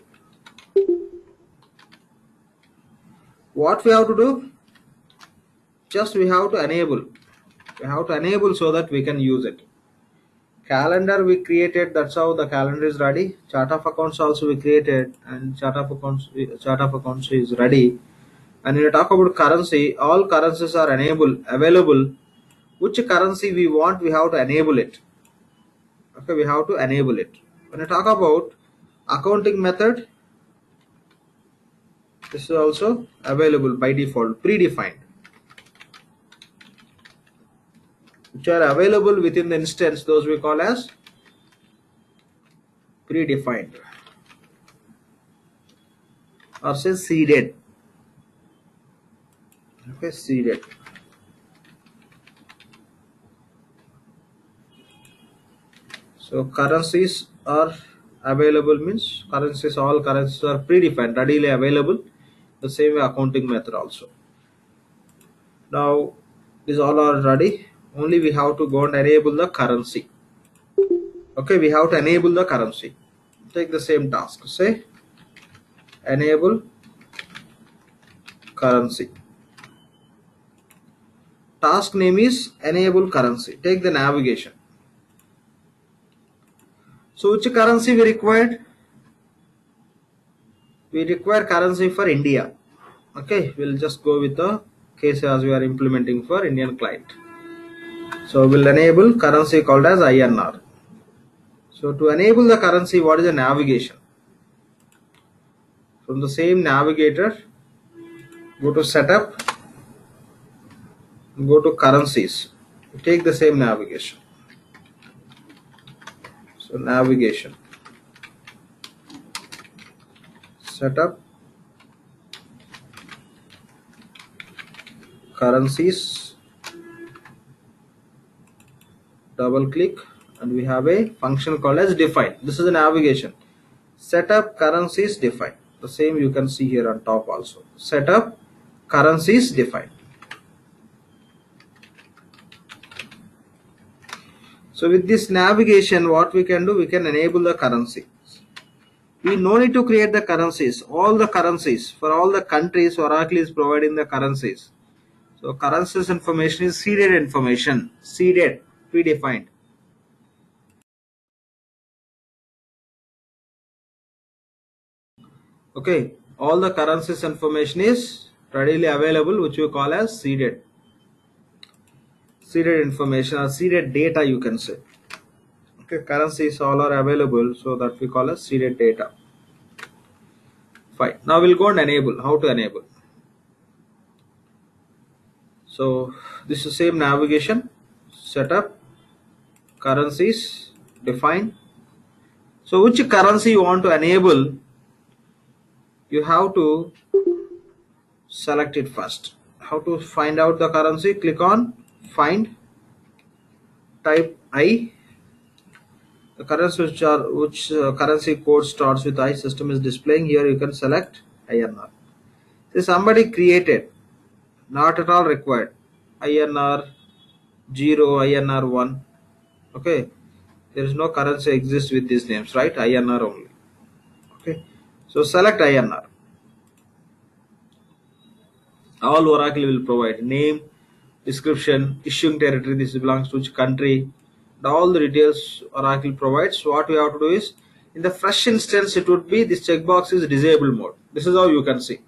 What we have to do? Just we have to enable. We have to enable so that we can use it. Calendar we created. That's how the calendar is ready. Chart of accounts also we created, and chart of accounts chart of accounts is ready. And when you talk about currency, all currencies are enable available. Which currency we want, we have to enable it. Okay, we have to enable it. When you talk about accounting method, this is also available by default, predefined, which are available within the instance. Those we call as predefined or say seeded. Okay, seeded. So currencies are available means currencies, all currencies are predefined, readily available. The same way accounting method also. Now these all are ready. Only we have to go and enable the currency. Okay, we have to enable the currency. Take the same task. Say enable currency. Task name is enable currency. Take the navigation. So which currency we required? We require currency for India. Okay, we'll just go with the case as we are implementing for Indian client. So we'll enable currency called as I N R. So to enable the currency, what is the navigation? From the same navigator, go to setup, go to currencies. Take the same navigation. So navigation, setup, currencies, double click, and we have a function called as define. This is the navigation. Setup currencies define. The same you can see here on top also. Setup currencies define. So with this navigation, what we can do, we can enable the currency. We no need to create the currencies. All the currencies for all the countries, Oracle is providing the currencies. So currencies information is seeded information, seeded, predefined. Okay, all the currencies information is readily available, which we call as seeded. Seeded information or seeded data, you can say. Okay, currencies all are available, so that we call as seeded data. Fine. Now we'll go and enable. How to enable? So this is same navigation, setup, currencies, define. So which currency you want to enable, you have to select it first. How to find out the currency? Click on find, type I, the currency which are which uh, currency code starts with I system is displaying. Here you can select I N R. So somebody created, not at all required, I N R zero, I N R one. Okay, there is no currency exists with these names, right? I N R only. Okay, so select I N R. All Oracle will provide name, description, issuing territory, this belongs to which country, and all the details Oracle provides. So what we have to do is, in the fresh instance, it would be this checkbox is disabled mode. This is how you can see.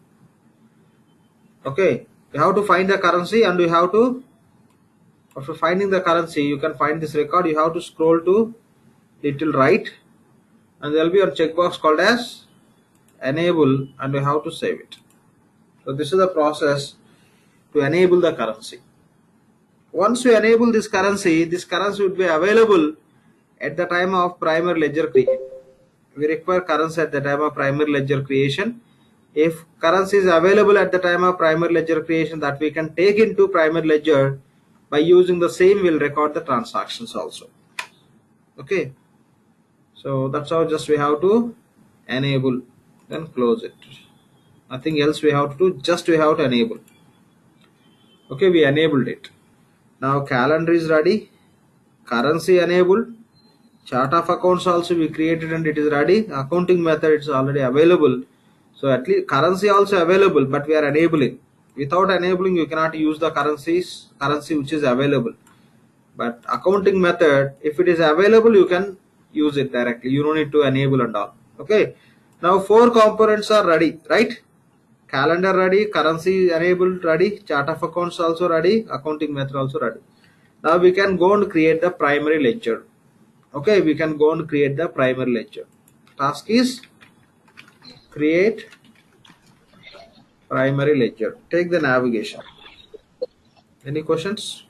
Okay, you have to find the currency, and you have to, after finding the currency, you can find this record. You have to scroll to little right, and there will be a checkbox called as enable, and you have to save it. So this is the process to enable the currency. Once you enable this currency, this currency would be available at the time of primary ledger creation. We require currency at the time of primary ledger creation. If currency is available at the time of primary ledger creation, that we can take into primary ledger, by using the same we'll record the transactions also. Okay, so that's how just we have to enable, then close it. Nothing else we have to do, just we have to enable. Okay, we enabled it. Now calendar is ready, currency enabled, chart of accounts also we created and it is ready, accounting method is already available. So at least currency also available, but we are enabling. Without enabling, you cannot use the currencies currency which is available. But accounting method, if it is available, you can use it directly. You don't need to enable and all. Okay. Now four components are ready, right? Calendar ready, currency enabled ready, chart of accounts also ready, accounting method also ready. Now we can go and create the primary ledger. Okay, we can go and create the primary ledger. Task is create primary ledger. Take the navigation. Any questions?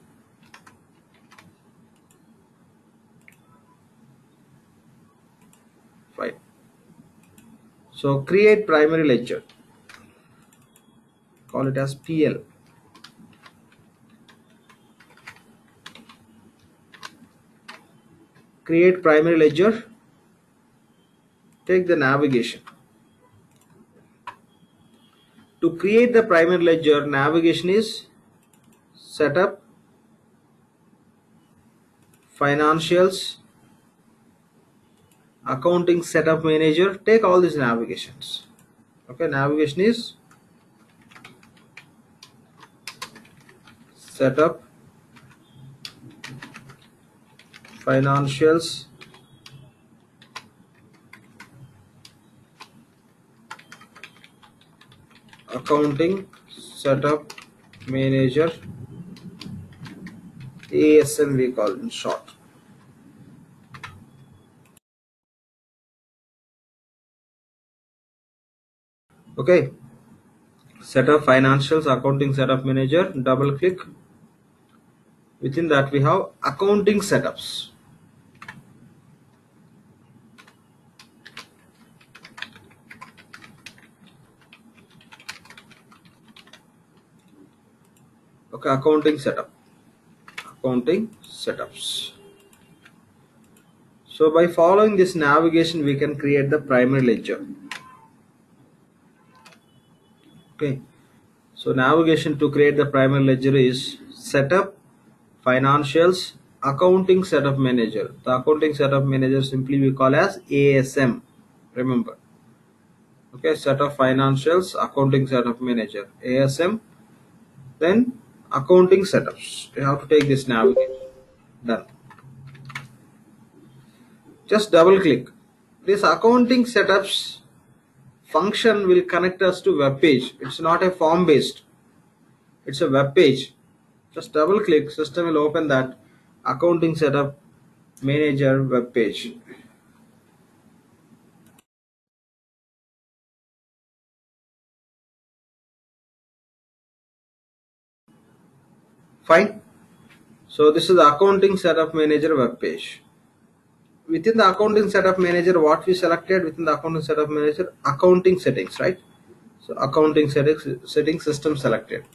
Fine. So create primary ledger. Call it as P L. Create primary ledger. Take the navigation. To create the primary ledger, navigation is setup, financials, accounting setup manager. Take all these navigations. Okay, navigation is setup, financials, accounting setup manager, A S M we call in short. Okay, setup financials, accounting setup manager, double click. Within that we have accounting setups. Okay, accounting setup, accounting setups. So by following this navigation, we can create the primary ledger. Okay, so navigation to create the primary ledger is setup, financials, accounting setup manager. The accounting setup manager simply we call as A S M. Remember. Okay, setup financials, accounting setup manager, A S M. Then accounting setups. You have to take this navigation. Done. Just double click. This accounting setups function will connect us to web page. It's not a form based. It's a web page. Just double click. System will open that accounting setup manager web page. Fine. So this is the accounting setup manager web page. Within the accounting setup manager, what we selected within the accounting setup manager, accounting settings, right? So accounting settings, settings system selected.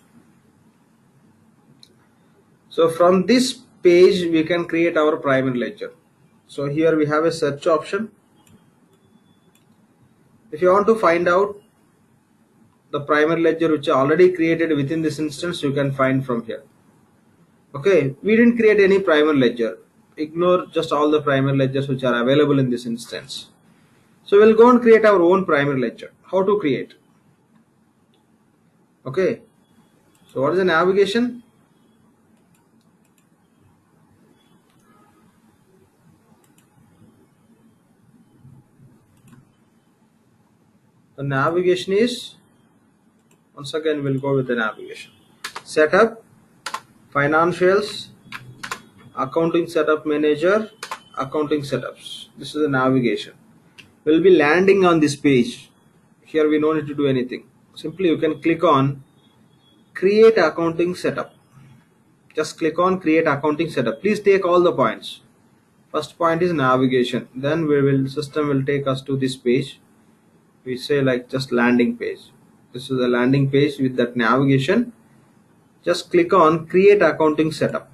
So from this page, we can create our primary ledger. So here we have a search option. If you want to find out the primary ledger which are already created within this instance, you can find from here. Okay, we didn't create any primary ledger. Ignore just all the primary ledgers which are available in this instance. So we'll go and create our own primary ledger. How to create? Okay, so what is the navigation? The navigation is, once again we'll go with the navigation. Setup, financials, accounting setup manager, accounting setups. This is the navigation. We'll be landing on this page. Here we don't need to do anything. Simply you can click on create accounting setup. Just click on create accounting setup. Please take all the points. First point is navigation. Then we will system will take us to this page. We say like just landing page. This is the landing page with that navigation. Just click on create accounting setup.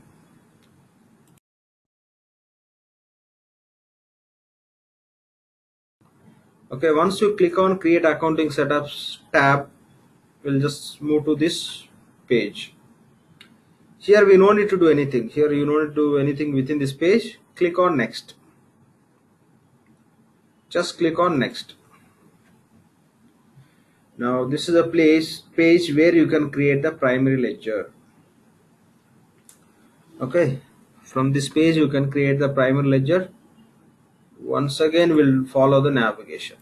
Okay, once you click on create accounting setups tab, we'll just move to this page. Here we don't need to do anything. Here you don't need to do anything within this page. Click on next. Just click on next. Now this is a place page where you can create the primary ledger. Okay, from this page you can create the primary ledger. Once again we'll follow the navigation.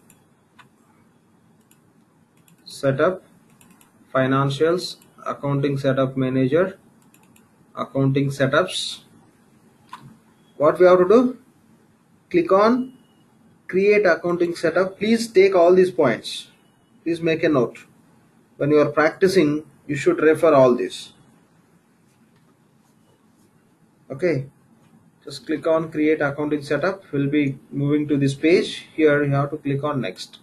Setup, financials, accounting setup manager, accounting setups. What we have to do? Click on create accounting setup. Please take all these points. Please make a note. When you are practicing, you should refer all this. Okay, just click on create accounting setup. We'll be moving to this page. Here you have to click on next.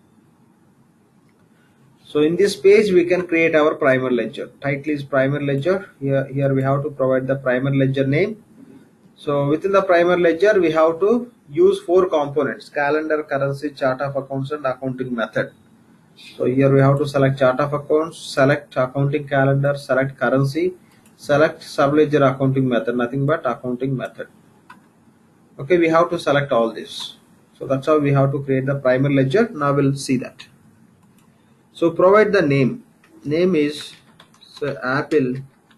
So in this page we can create our primary ledger. Title is primary ledger. Here, here we have to provide the primary ledger name. So within the primary ledger we have to use four components: calendar, currency, chart of accounts and accounting method. So here we have to select chart of accounts, select accounting calendar, select currency, select subledger accounting method, nothing but accounting method. Okay, we have to select all this. So that's how we have to create the primary ledger. Now we'll see that. So provide the name. Name is so Apple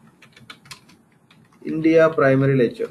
India primary ledger.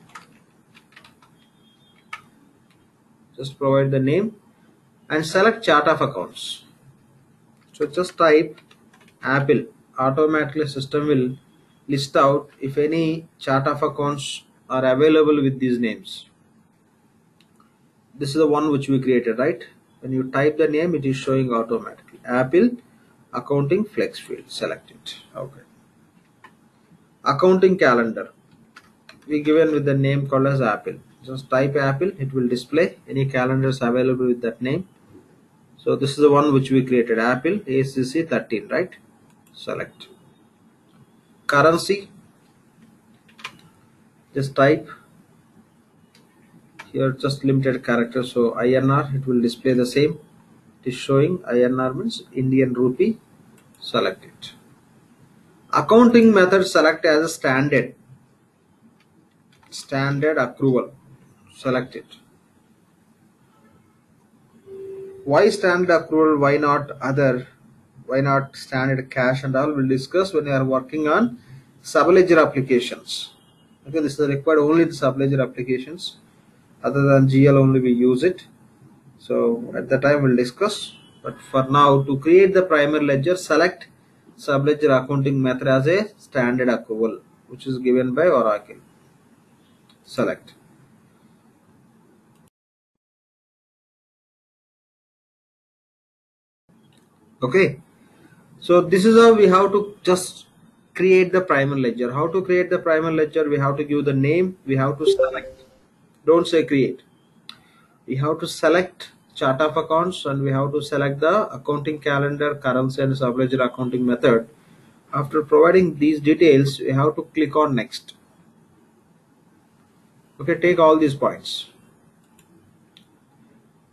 Just provide the name and select chart of accounts. So just type Apple. Automatically system will list out if any chart of accounts are available with these names. This is the one which we created, right? When you type the name, it is showing automatically. Apple accounting flex field. Select it. Okay. Accounting calendar. We given with the name called as Apple. Just type Apple. It will display any calendars available with that name. So this is the one which we created. Apple A C C thirteen, right? Select. Currency. Just type. Here just limited characters, so I N R, it will display the same. It is showing I N R means Indian rupee. Select it. Accounting method select as a standard. Standard accrual. Select it. Why standard accrual? Why not other? Why not standard cash and all? We'll discuss when we are working on subledger applications. Okay, this is required only the subledger applications. Other than G L only we use it. So at the time we'll discuss. But for now, to create the primary ledger, select subledger accounting method as a standard accrual, which is given by Oracle. Select. Okay. So this is how we have to just create the primary ledger. How to create the primary ledger? We have to give the name. We have to select. Don't say create. We have to select chart of accounts and we have to select the accounting calendar, currency and subledger accounting method. After providing these details, we have to click on next. Okay, take all these points.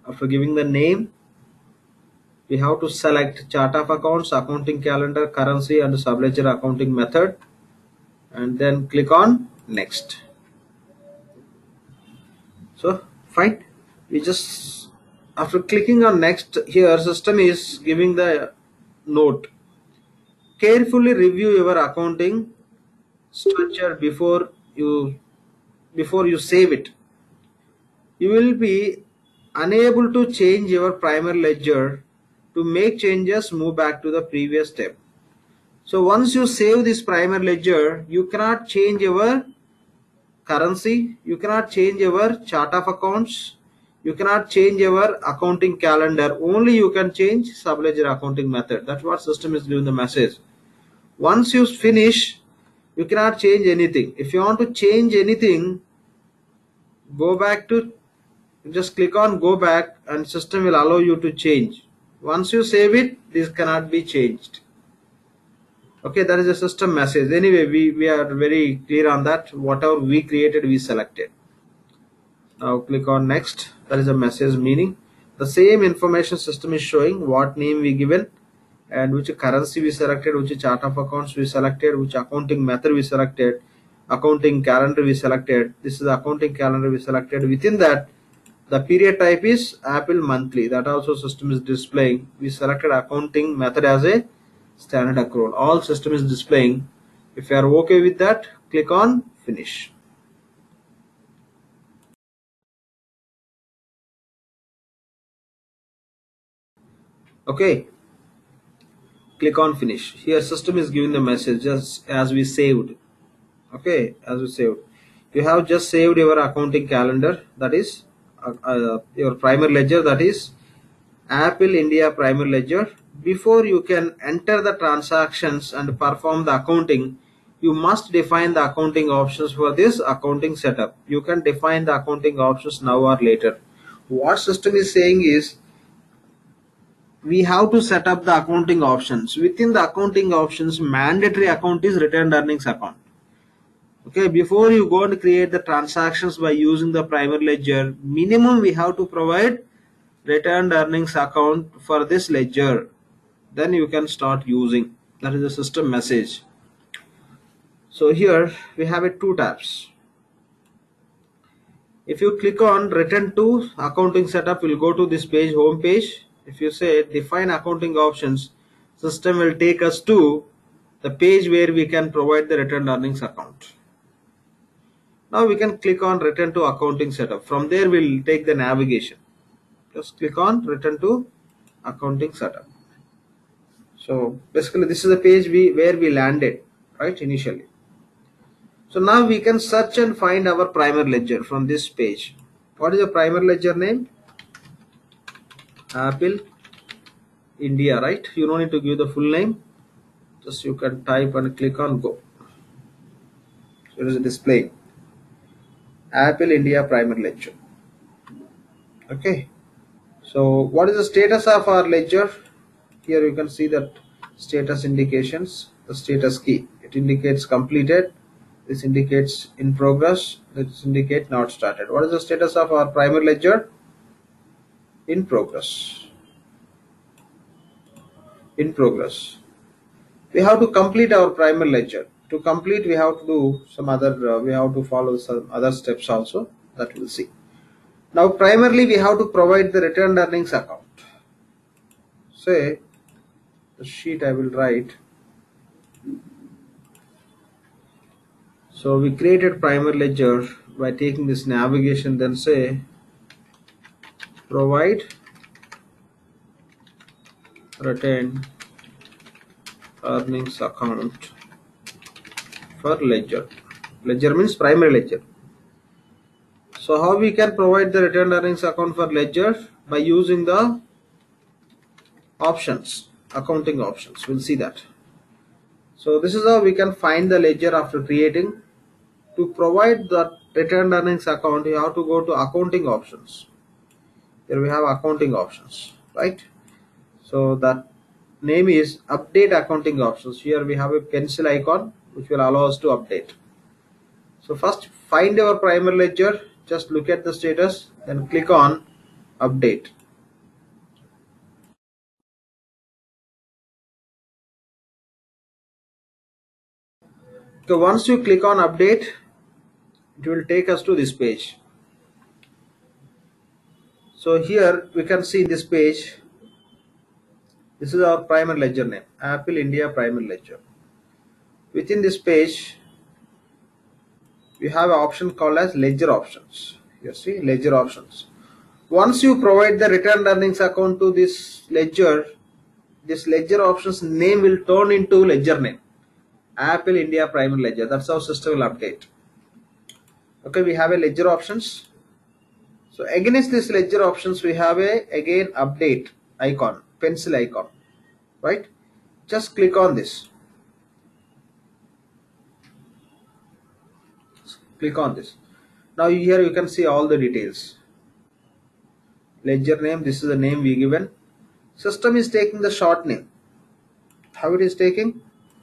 After giving the name, we have to select chart of accounts, accounting calendar, currency, and subledger accounting method, and then click on next. So fine, we just after clicking on next, here system is giving the note: carefully review your accounting structure before you before you save it. You will be unable to change your primary ledger. To make changes, move back to the previous step. So once you save this primary ledger, you cannot change your currency, you cannot change your chart of accounts, you cannot change your accounting calendar. Only you can change subledger accounting method. That's what system is giving the message. Once you finish, you cannot change anything. If you want to change anything, go back to just click on go back, and system will allow you to change. Once you save it, this cannot be changed. Okay, that is a system message. Anyway, we, we are very clear on that. Whatever we created, we selected. Now click on next. That is a message meaning. The same information system is showing what name we given and which currency we selected, which chart of accounts we selected, which accounting method we selected, accounting calendar we selected. This is the accounting calendar we selected. Within that, the period type is April monthly. That also system is displaying. We selected accounting method as a standard accrual. All system is displaying. If you are okay with that, click on finish. Okay, click on finish. Here system is giving the message just as we saved. Okay, as we saved. You have just saved your accounting calendar, that is uh, uh, your primary ledger, that is Apple India primary ledger. Before you can enter the transactions and perform the accounting, you must define the accounting options for this accounting setup. You can define the accounting options now or later. What system is saying is, we have to set up the accounting options. Within the accounting options, mandatory account is retained earnings account. Okay, before you go and create the transactions by using the primary ledger, minimum we have to provide retained earnings account for this ledger. Then you can start using. That is the system message. So here we have it two tabs. If you click on return to accounting setup, you'll go to this page, home page. If you say define accounting options, system will take us to the page where we can provide the retained earnings account. Now we can click on return to accounting setup. From there we'll take the navigation. Just click on return to accounting setup. So basically this is the page we where we landed, right, initially. So now we can search and find our primary ledger from this page. What is the primary ledger name? Apple India, right? You don't need to give the full name. Just you can type and click on go. So it is displaying Apple India primary ledger. Okay. So what is the status of our ledger? Here you can see that status indications, the status key. It indicates completed. This indicates in progress. This indicates not started. What is the status of our primary ledger? In progress. In progress. We have to complete our primary ledger. To complete, we have to do some other. Uh, we have to follow some other steps also that we'll see. Now, primarily, we have to provide the retained earnings account. Say the sheet I will write. So we created primary ledger by taking this navigation, then say provide retained earnings account for ledger. Ledger means primary ledger. So how we can provide the retained earnings account for ledger? By using the options, accounting options. We'll see that. So this is how we can find the ledger after creating. To provide the retained earnings account, you have to go to accounting options. Here we have accounting options, right? So that name is update accounting options. Here we have a pencil icon which will allow us to update. So first find our primary ledger, just look at the status, then click on update. So once you click on update, it will take us to this page. So here we can see this page. This is our primary ledger name, Apple India primary ledger. Within this page, we have an option called as ledger options. You see, ledger options. Once you provide the retained earnings account to this ledger, this ledger options name will turn into ledger name, Apple India primary ledger. That's how system will update. Okay, we have a ledger options. So against this ledger options, we have a again update icon, pencil icon, right? Just click on this. Click on this. Now here you can see all the details. Ledger name, this is the name we given. System is taking the short name. How it is taking?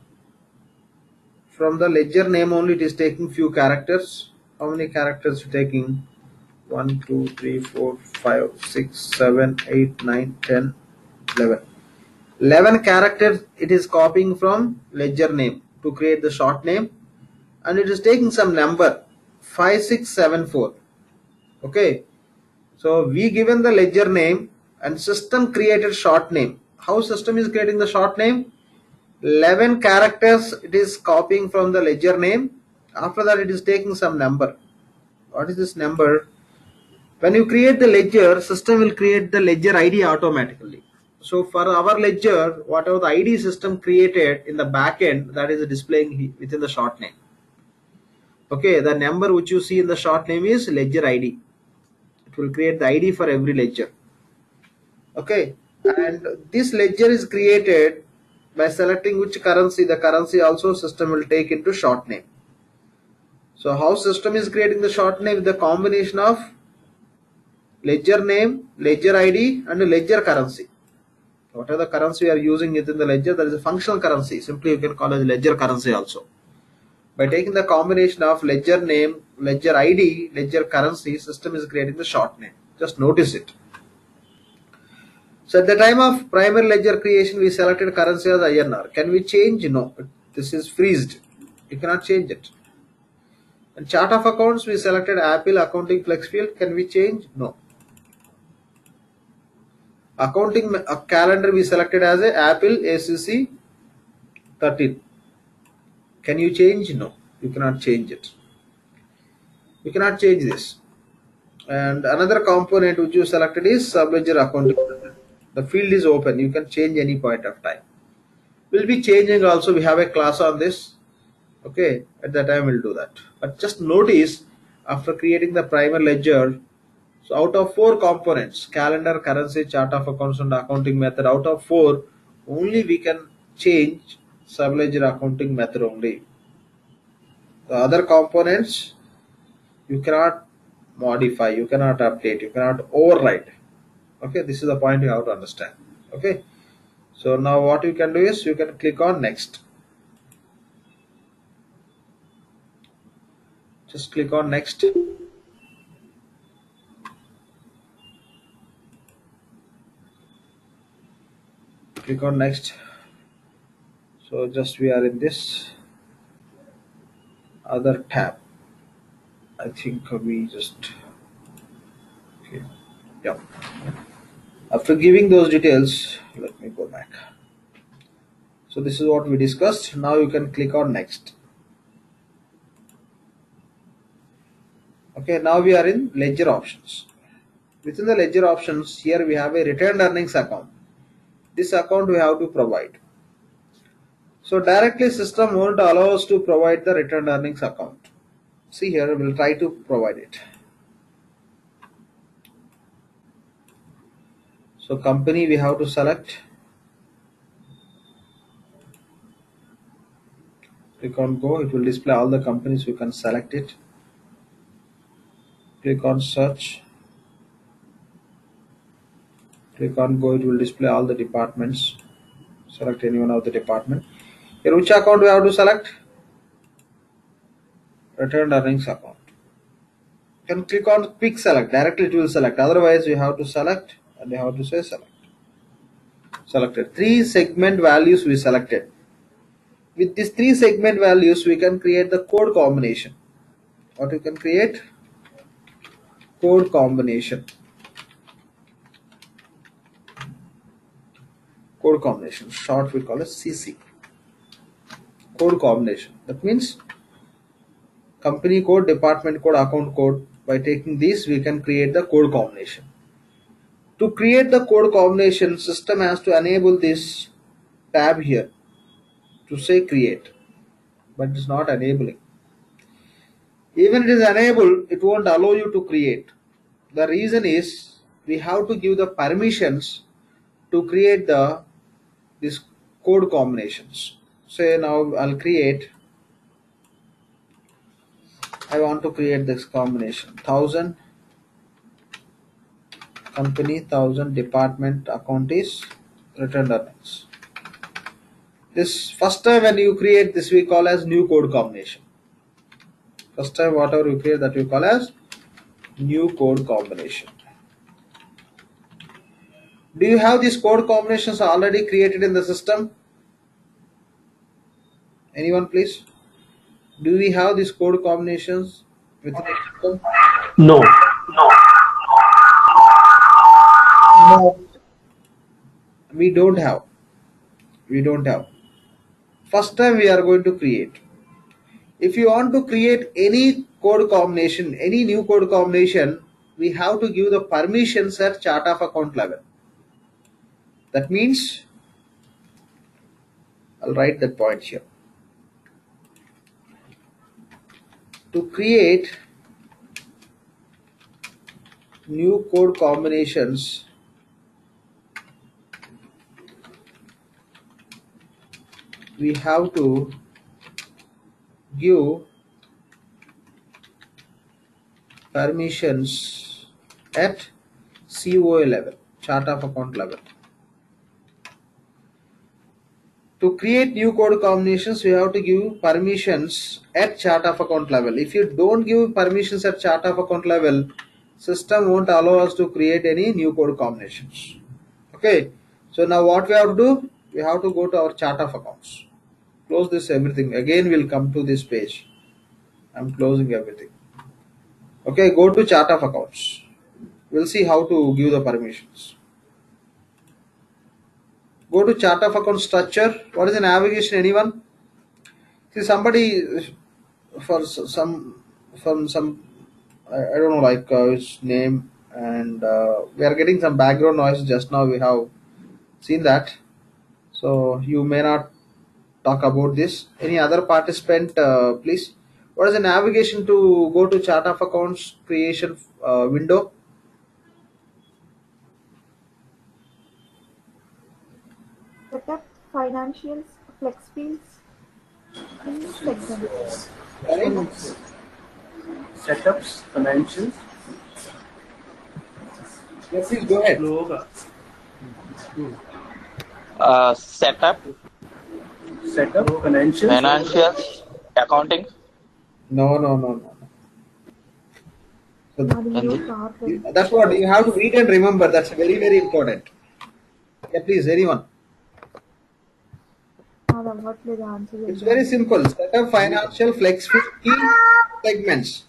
From the ledger name only it is taking few characters. How many characters you taking? one, two, three, four, five, six, seven, eight, nine, ten, eleven. eleven characters it is copying from ledger name to create the short name, and it is taking some number five six seven four. Okay, so we given the ledger name and system created short name. How system is creating the short name? eleven characters it is copying from the ledger name. After that it is taking some number. What is this number? When you create the ledger, system will create the ledger I D automatically. So for our ledger, whatever the I D system created in the back end, that is displaying within the short name. Okay, the number which you see in the short name is ledger I D. It will create the I D for every ledger. Okay, and this ledger is created by selecting which currency. The currency also system will take into short name. So how system is creating the short name? The combination of ledger name, ledger I D, and ledger currency. Whatever the currency we are using within the ledger, that is a functional currency. Simply you can call it ledger currency also. By taking the combination of ledger name, ledger I D, ledger currency, system is creating the short name. Just notice it. So at the time of primary ledger creation, we selected currency as I N R. Can we change? No. This is freezed. You cannot change it. And chart of accounts, we selected Apple accounting flex field. Can we change? No. Accounting uh, calendar, we selected as a Apple A C C thirteen. Can you change? No. You cannot change it. You cannot change this. And another component which you selected is subledger accounting. The field is open. You can change any point of time. We'll be changing also. We have a class on this. Okay, at that time we'll do that. But just notice, after creating the primary ledger, so out of four components, calendar, currency, chart of accounts, and accounting method, out of four, only we can change subledger accounting method only. The other components you cannot modify, you cannot update, you cannot override. Okay, this is the point you have to understand. Okay, so now what you can do is you can click on next. Just click on next. Click on next. So just we are in this other tab. I think we just okay. Yeah. After giving those details, let me go back. So this is what we discussed. Now you can click on next. Okay, now we are in ledger options. Within the ledger options, here we have a retained earnings account. This account we have to provide. So directly system won't allow us to provide the retained earnings account. See here, we will try to provide it. So company we have to select. Click on go, it will display all the companies, you can select it. Click on search. Click on go, it will display all the departments. Select any one of the department. Here which account we have to select? Returned earnings account. can click on quick select, directly it will select. Otherwise you have to select and you have to say select. Selected. Three segment values we selected. With these three segment values we can create the code combination. What we can create? Code combination. Code combination. Short we call it C C. Code combination. That means company code, department code, account code. By taking these we can create the code combination. To create the code combination, system has to enable this tab here to say create, but it's not enabling. Even it is enabled, it won't allow you to create. The reason is we have to give the permissions to create the these code combinations. Say now I'll create, I want to create this combination thousand company, thousand department, account is returned earnings. This first time when you create this we call as new code combination. First time whatever you create that we call as new code combination. Do you have these code combinations already created in the system? Anyone please? Do we have these code combinations within the system? No. No. We don't have. We don't have. First time we are going to create. If you want to create any code combination, any new code combination, we have to give the permissions at chart of account level. That means, I'll write that point here. To create new code combinations, we have to give permissions at C O A level, chart of account level. To create new code combinations, we have to give permissions at chart of account level. If you don't give permissions at chart of account level, system won't allow us to create any new code combinations. Okay, so now what we have to do? We have to go to our chart of accounts. Close this everything. Again we'll come to this page. I'm closing everything. Okay, go to chart of accounts. We'll see how to give the permissions. Go to chart of account structure. What is the navigation? Anyone? See, somebody for some from some I, I don't know like uh, his name, and uh, we are getting some background noise just now. We have seen that, so you may not talk about this. Any other participant, uh, please? What is the navigation to go to chart of accounts creation uh, window? Setup, financials, flex fields, key segments. Setups, financials. Yes, please go ahead. Uh, setup, Setup, financials. financials, accounting. No, no, no, no. So And that's what you have to read and remember. That's very, very important. Yeah, please, anyone. It's very simple. Set up financial flex field key segments.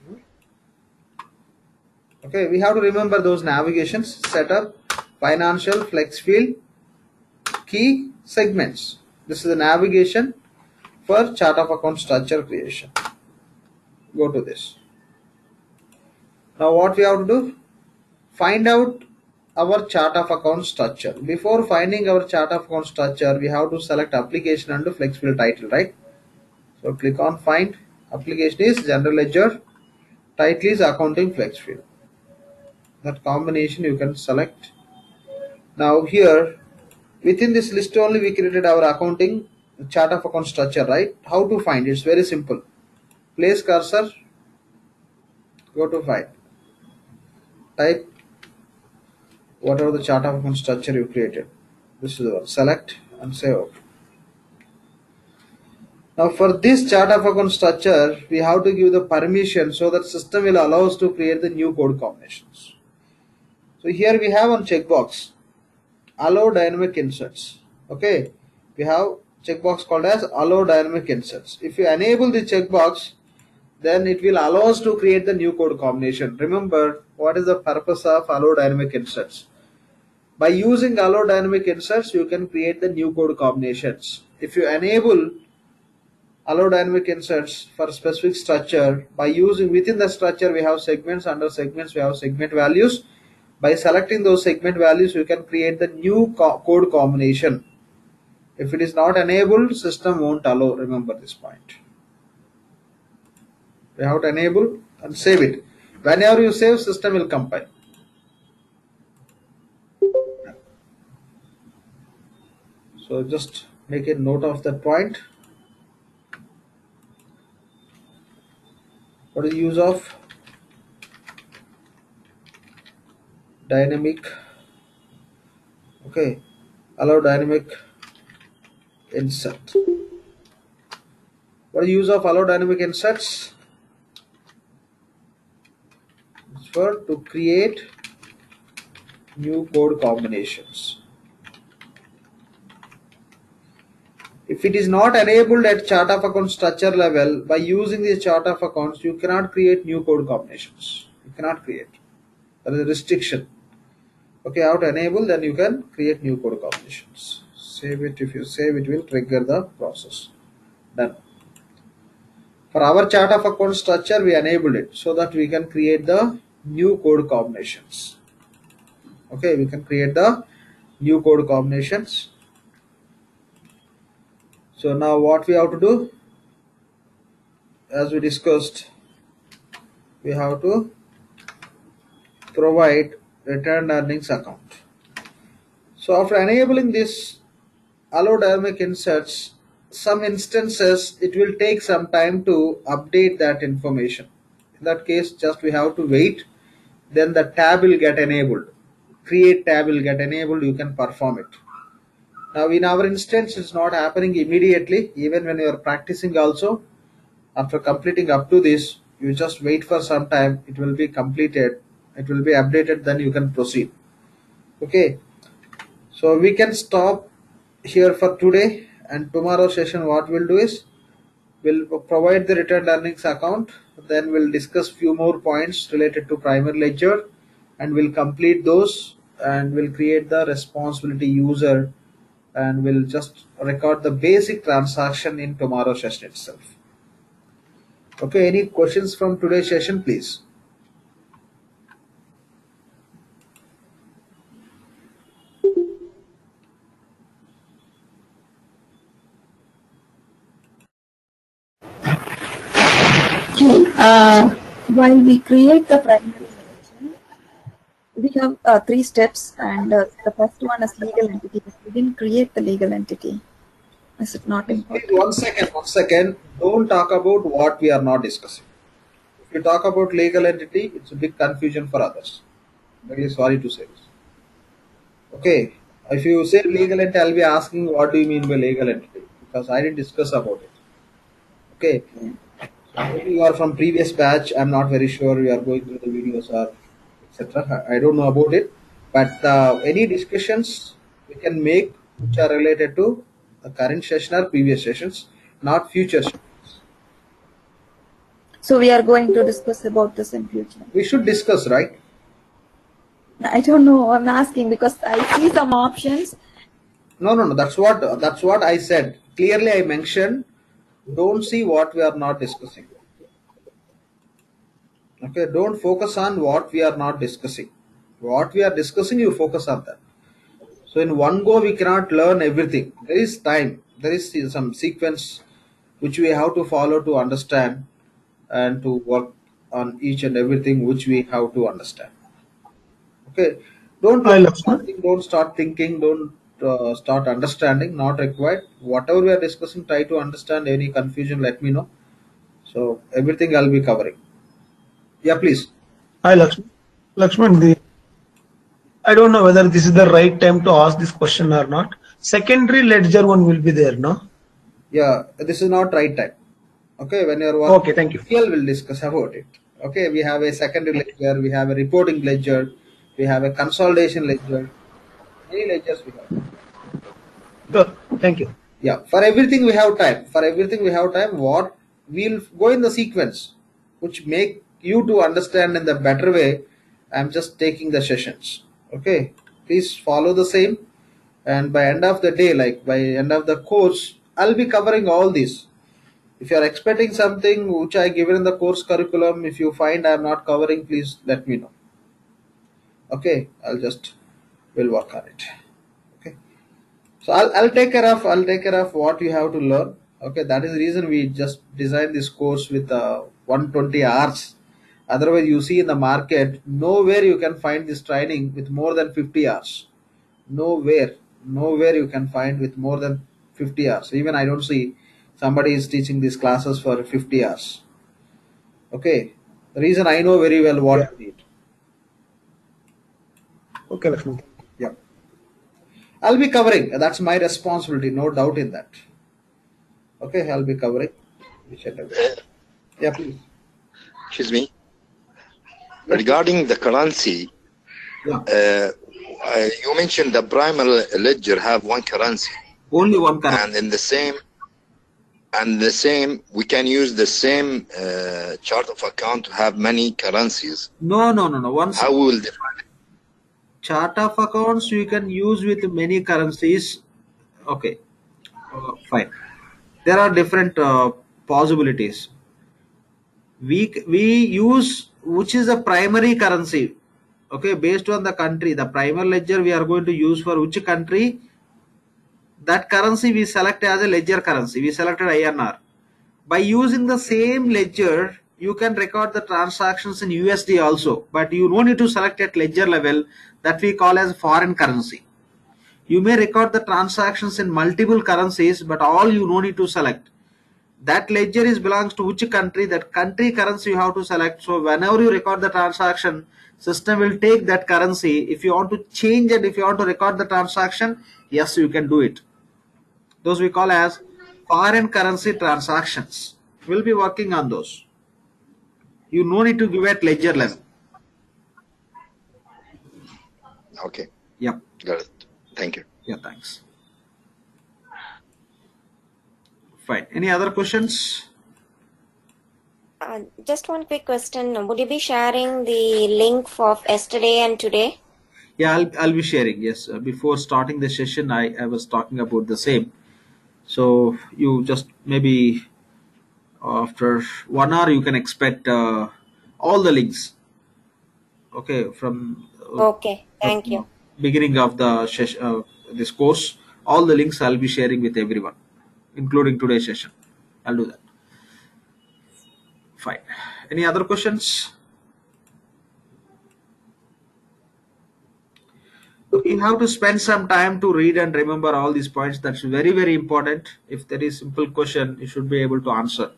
Okay, we have to remember those navigations. Set up financial flex field key segments. This is the navigation for chart of account structure creation. Go to this. Now what we have to do? Find out our chart of account structure. Before finding our chart of account structure, we have to select application under flex field title, right? So click on find. Application is general ledger, title is accounting flex field. That combination you can select. Now here within this list only we created our accounting chart of account structure, right? How to find it? It's very simple. Place cursor, go to find, type whatever the chart of account structure you created. This is the one. Select and save. Now for this chart of account structure, we have to give the permission so that system will allow us to create the new code combinations. So here we have one checkbox, allow dynamic inserts. Okay, we have checkbox called as allow dynamic inserts. If you enable the checkbox, then it will allow us to create the new code combination. Remember, what is the purpose of allow dynamic inserts? By using allow dynamic inserts, you can create the new code combinations. If you enable allow dynamic inserts for specific structure, by using within the structure we have segments, under segments we have segment values. By selecting those segment values, you can create the new co code combination. If it is not enabled, system won't allow. Remember this point. You have to enable and save it. Whenever you save, system will compile. So just make a note of that point. What is the use of dynamic? Okay, allow dynamic insert. What is the use of allow dynamic inserts? It's for to create new code combinations. If it is not enabled at chart of account structure level, by using the chart of accounts, you cannot create new code combinations. You cannot create. There is a restriction. Okay, how to enable, then you can create new code combinations. Save it. If you save, it will trigger the process. Done. For our chart of account structure, we enabled it so that we can create the new code combinations. Okay, we can create the new code combinations. So now what we have to do, as we discussed, we have to provide retained earnings account. So after enabling this allow dynamic inserts, some instances it will take some time to update that information. In that case, just we have to wait, then the tab will get enabled. Create tab will get enabled, you can perform it. Now in our instance, it's not happening immediately. Even when you are practicing also, after completing up to this, you just wait for some time, it will be completed, it will be updated, then you can proceed. Okay, so we can stop here for today, and tomorrow session what we'll do is, we'll provide the retained earnings account, then we'll discuss few more points related to primary ledger, and we'll complete those, and we'll create the responsibility user, and we'll just record the basic transaction in tomorrow's session itself. Okay, any questions from today's session, please? Uh, while we create the primary ledger, we have uh, three steps, and uh, the first one is legal entity. We didn't create the legal entity. Is it not important? One second, one second. Don't talk about what we are not discussing. If you talk about legal entity, it's a big confusion for others. Very sorry to say this. Okay, if you say legal entity, I'll be asking what do you mean by legal entity, because I didn't discuss about it. Okay. Maybe you are from previous batch. I'm not very sure you are going through the videos or et cetera. I don't know about it, but uh, any discussions we can make which are related to the current session or previous sessions, not future sessions. So we are going to discuss about this in future. We should discuss, right? I don't know. I'm asking because I see some options. No, no, no. That's what that's what I said. Clearly, I mentioned. Don't see what we are not discussing. Okay, don't focus on what we are not discussing. What we are discussing, you focus on that. So in one go, we cannot learn everything. There is time. There is some sequence which we have to follow to understand and to work on each and everything which we have to understand. Okay, don't think, don't start thinking, don't uh, start understanding, not required. Whatever we are discussing, try to understand. Any confusion, let me know. So everything I'll be covering. Yeah, please. Hi, Lakshman. Lakshman, the, I don't know whether this is the right time to ask this question or not. Secondary ledger one will be there, no? Yeah, this is not right time. Okay, when you're working, Okay, thank you. we'll discuss about it. Okay, we have a secondary ledger, we have a reporting ledger, we have a consolidation ledger. Many ledgers we have. Sure, thank you. Yeah, for everything we have time. For everything we have time. What we'll go in the sequence, which make you to understand in the better way. I'm just taking the sessions. Okay, please follow the same. And by end of the day, like by end of the course, I'll be covering all these. If you are expecting something which I given in the course curriculum, if you find I'm not covering, please let me know. Okay, I'll just will work on it. Okay, so I'll, I'll take care of I'll take care of what you have to learn. Okay, that is the reason we just designed this course with uh, one hundred twenty hours. Otherwise, you see in the market, nowhere you can find this training with more than fifty hours. Nowhere, nowhere you can find with more than fifty hours. Even I don't see somebody is teaching these classes for fifty hours. Okay, the reason I know very well what Yeah. you need. Okay, Lakshman. Yeah, I'll be covering. That's my responsibility, no doubt in that. Okay, I'll be covering. each and every- Uh, Yeah, please. Excuse me. Regarding the currency, Yeah, uh, uh, you mentioned the primary ledger have one currency, only one currency. and in the same, and the same, we can use the same uh, chart of account to have many currencies. No, no, no, no. One How we will define it? chart of accounts you can use with many currencies. Okay, uh, fine. There are different uh, possibilities. We we use which is the primary currency. Okay, based on the country, the primary ledger we are going to use for which country. That currency we select as a ledger currency. We selected I N R. By using the same ledger, you can record the transactions in U S D also, but you don't need to select at ledger level that we call as foreign currency. You may record the transactions in multiple currencies, but all you don't need to select. That ledger is belongs to which country, that country currency you have to select. So whenever you record the transaction, system will take that currency. If you want to change it, if you want to record the transaction, yes, you can do it. Those we call as foreign currency transactions. We'll be working on those. You no need to give at ledger level. Okay, Yep. got it. Thank you. Yeah, thanks. Fine. Any other questions? Uh, just one quick question. Would you be sharing the link for yesterday and today? Yeah, I'll, I'll be sharing. Yes. Uh, before starting the session, I, I was talking about the same. So you just maybe after one hour, you can expect uh, all the links. Okay. From uh, Okay, thank you. beginning of the session, uh, this course, all the links I'll be sharing with everyone, including today's session. I'll do that. Fine. Any other questions? You have to spend some time to read and remember all these points. That's very, very important. If there is simple question, you should be able to answer.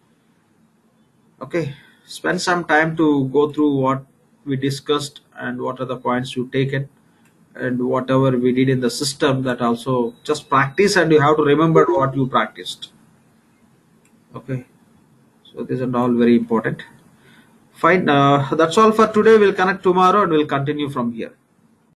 Okay. Spend some time to go through what we discussed and what are the points you taken and whatever we did in the system. That also just practice and you have to remember what you practiced. Okay. So this is all very important. Fine. Uh, that's all for today. We'll connect tomorrow and we'll continue from here.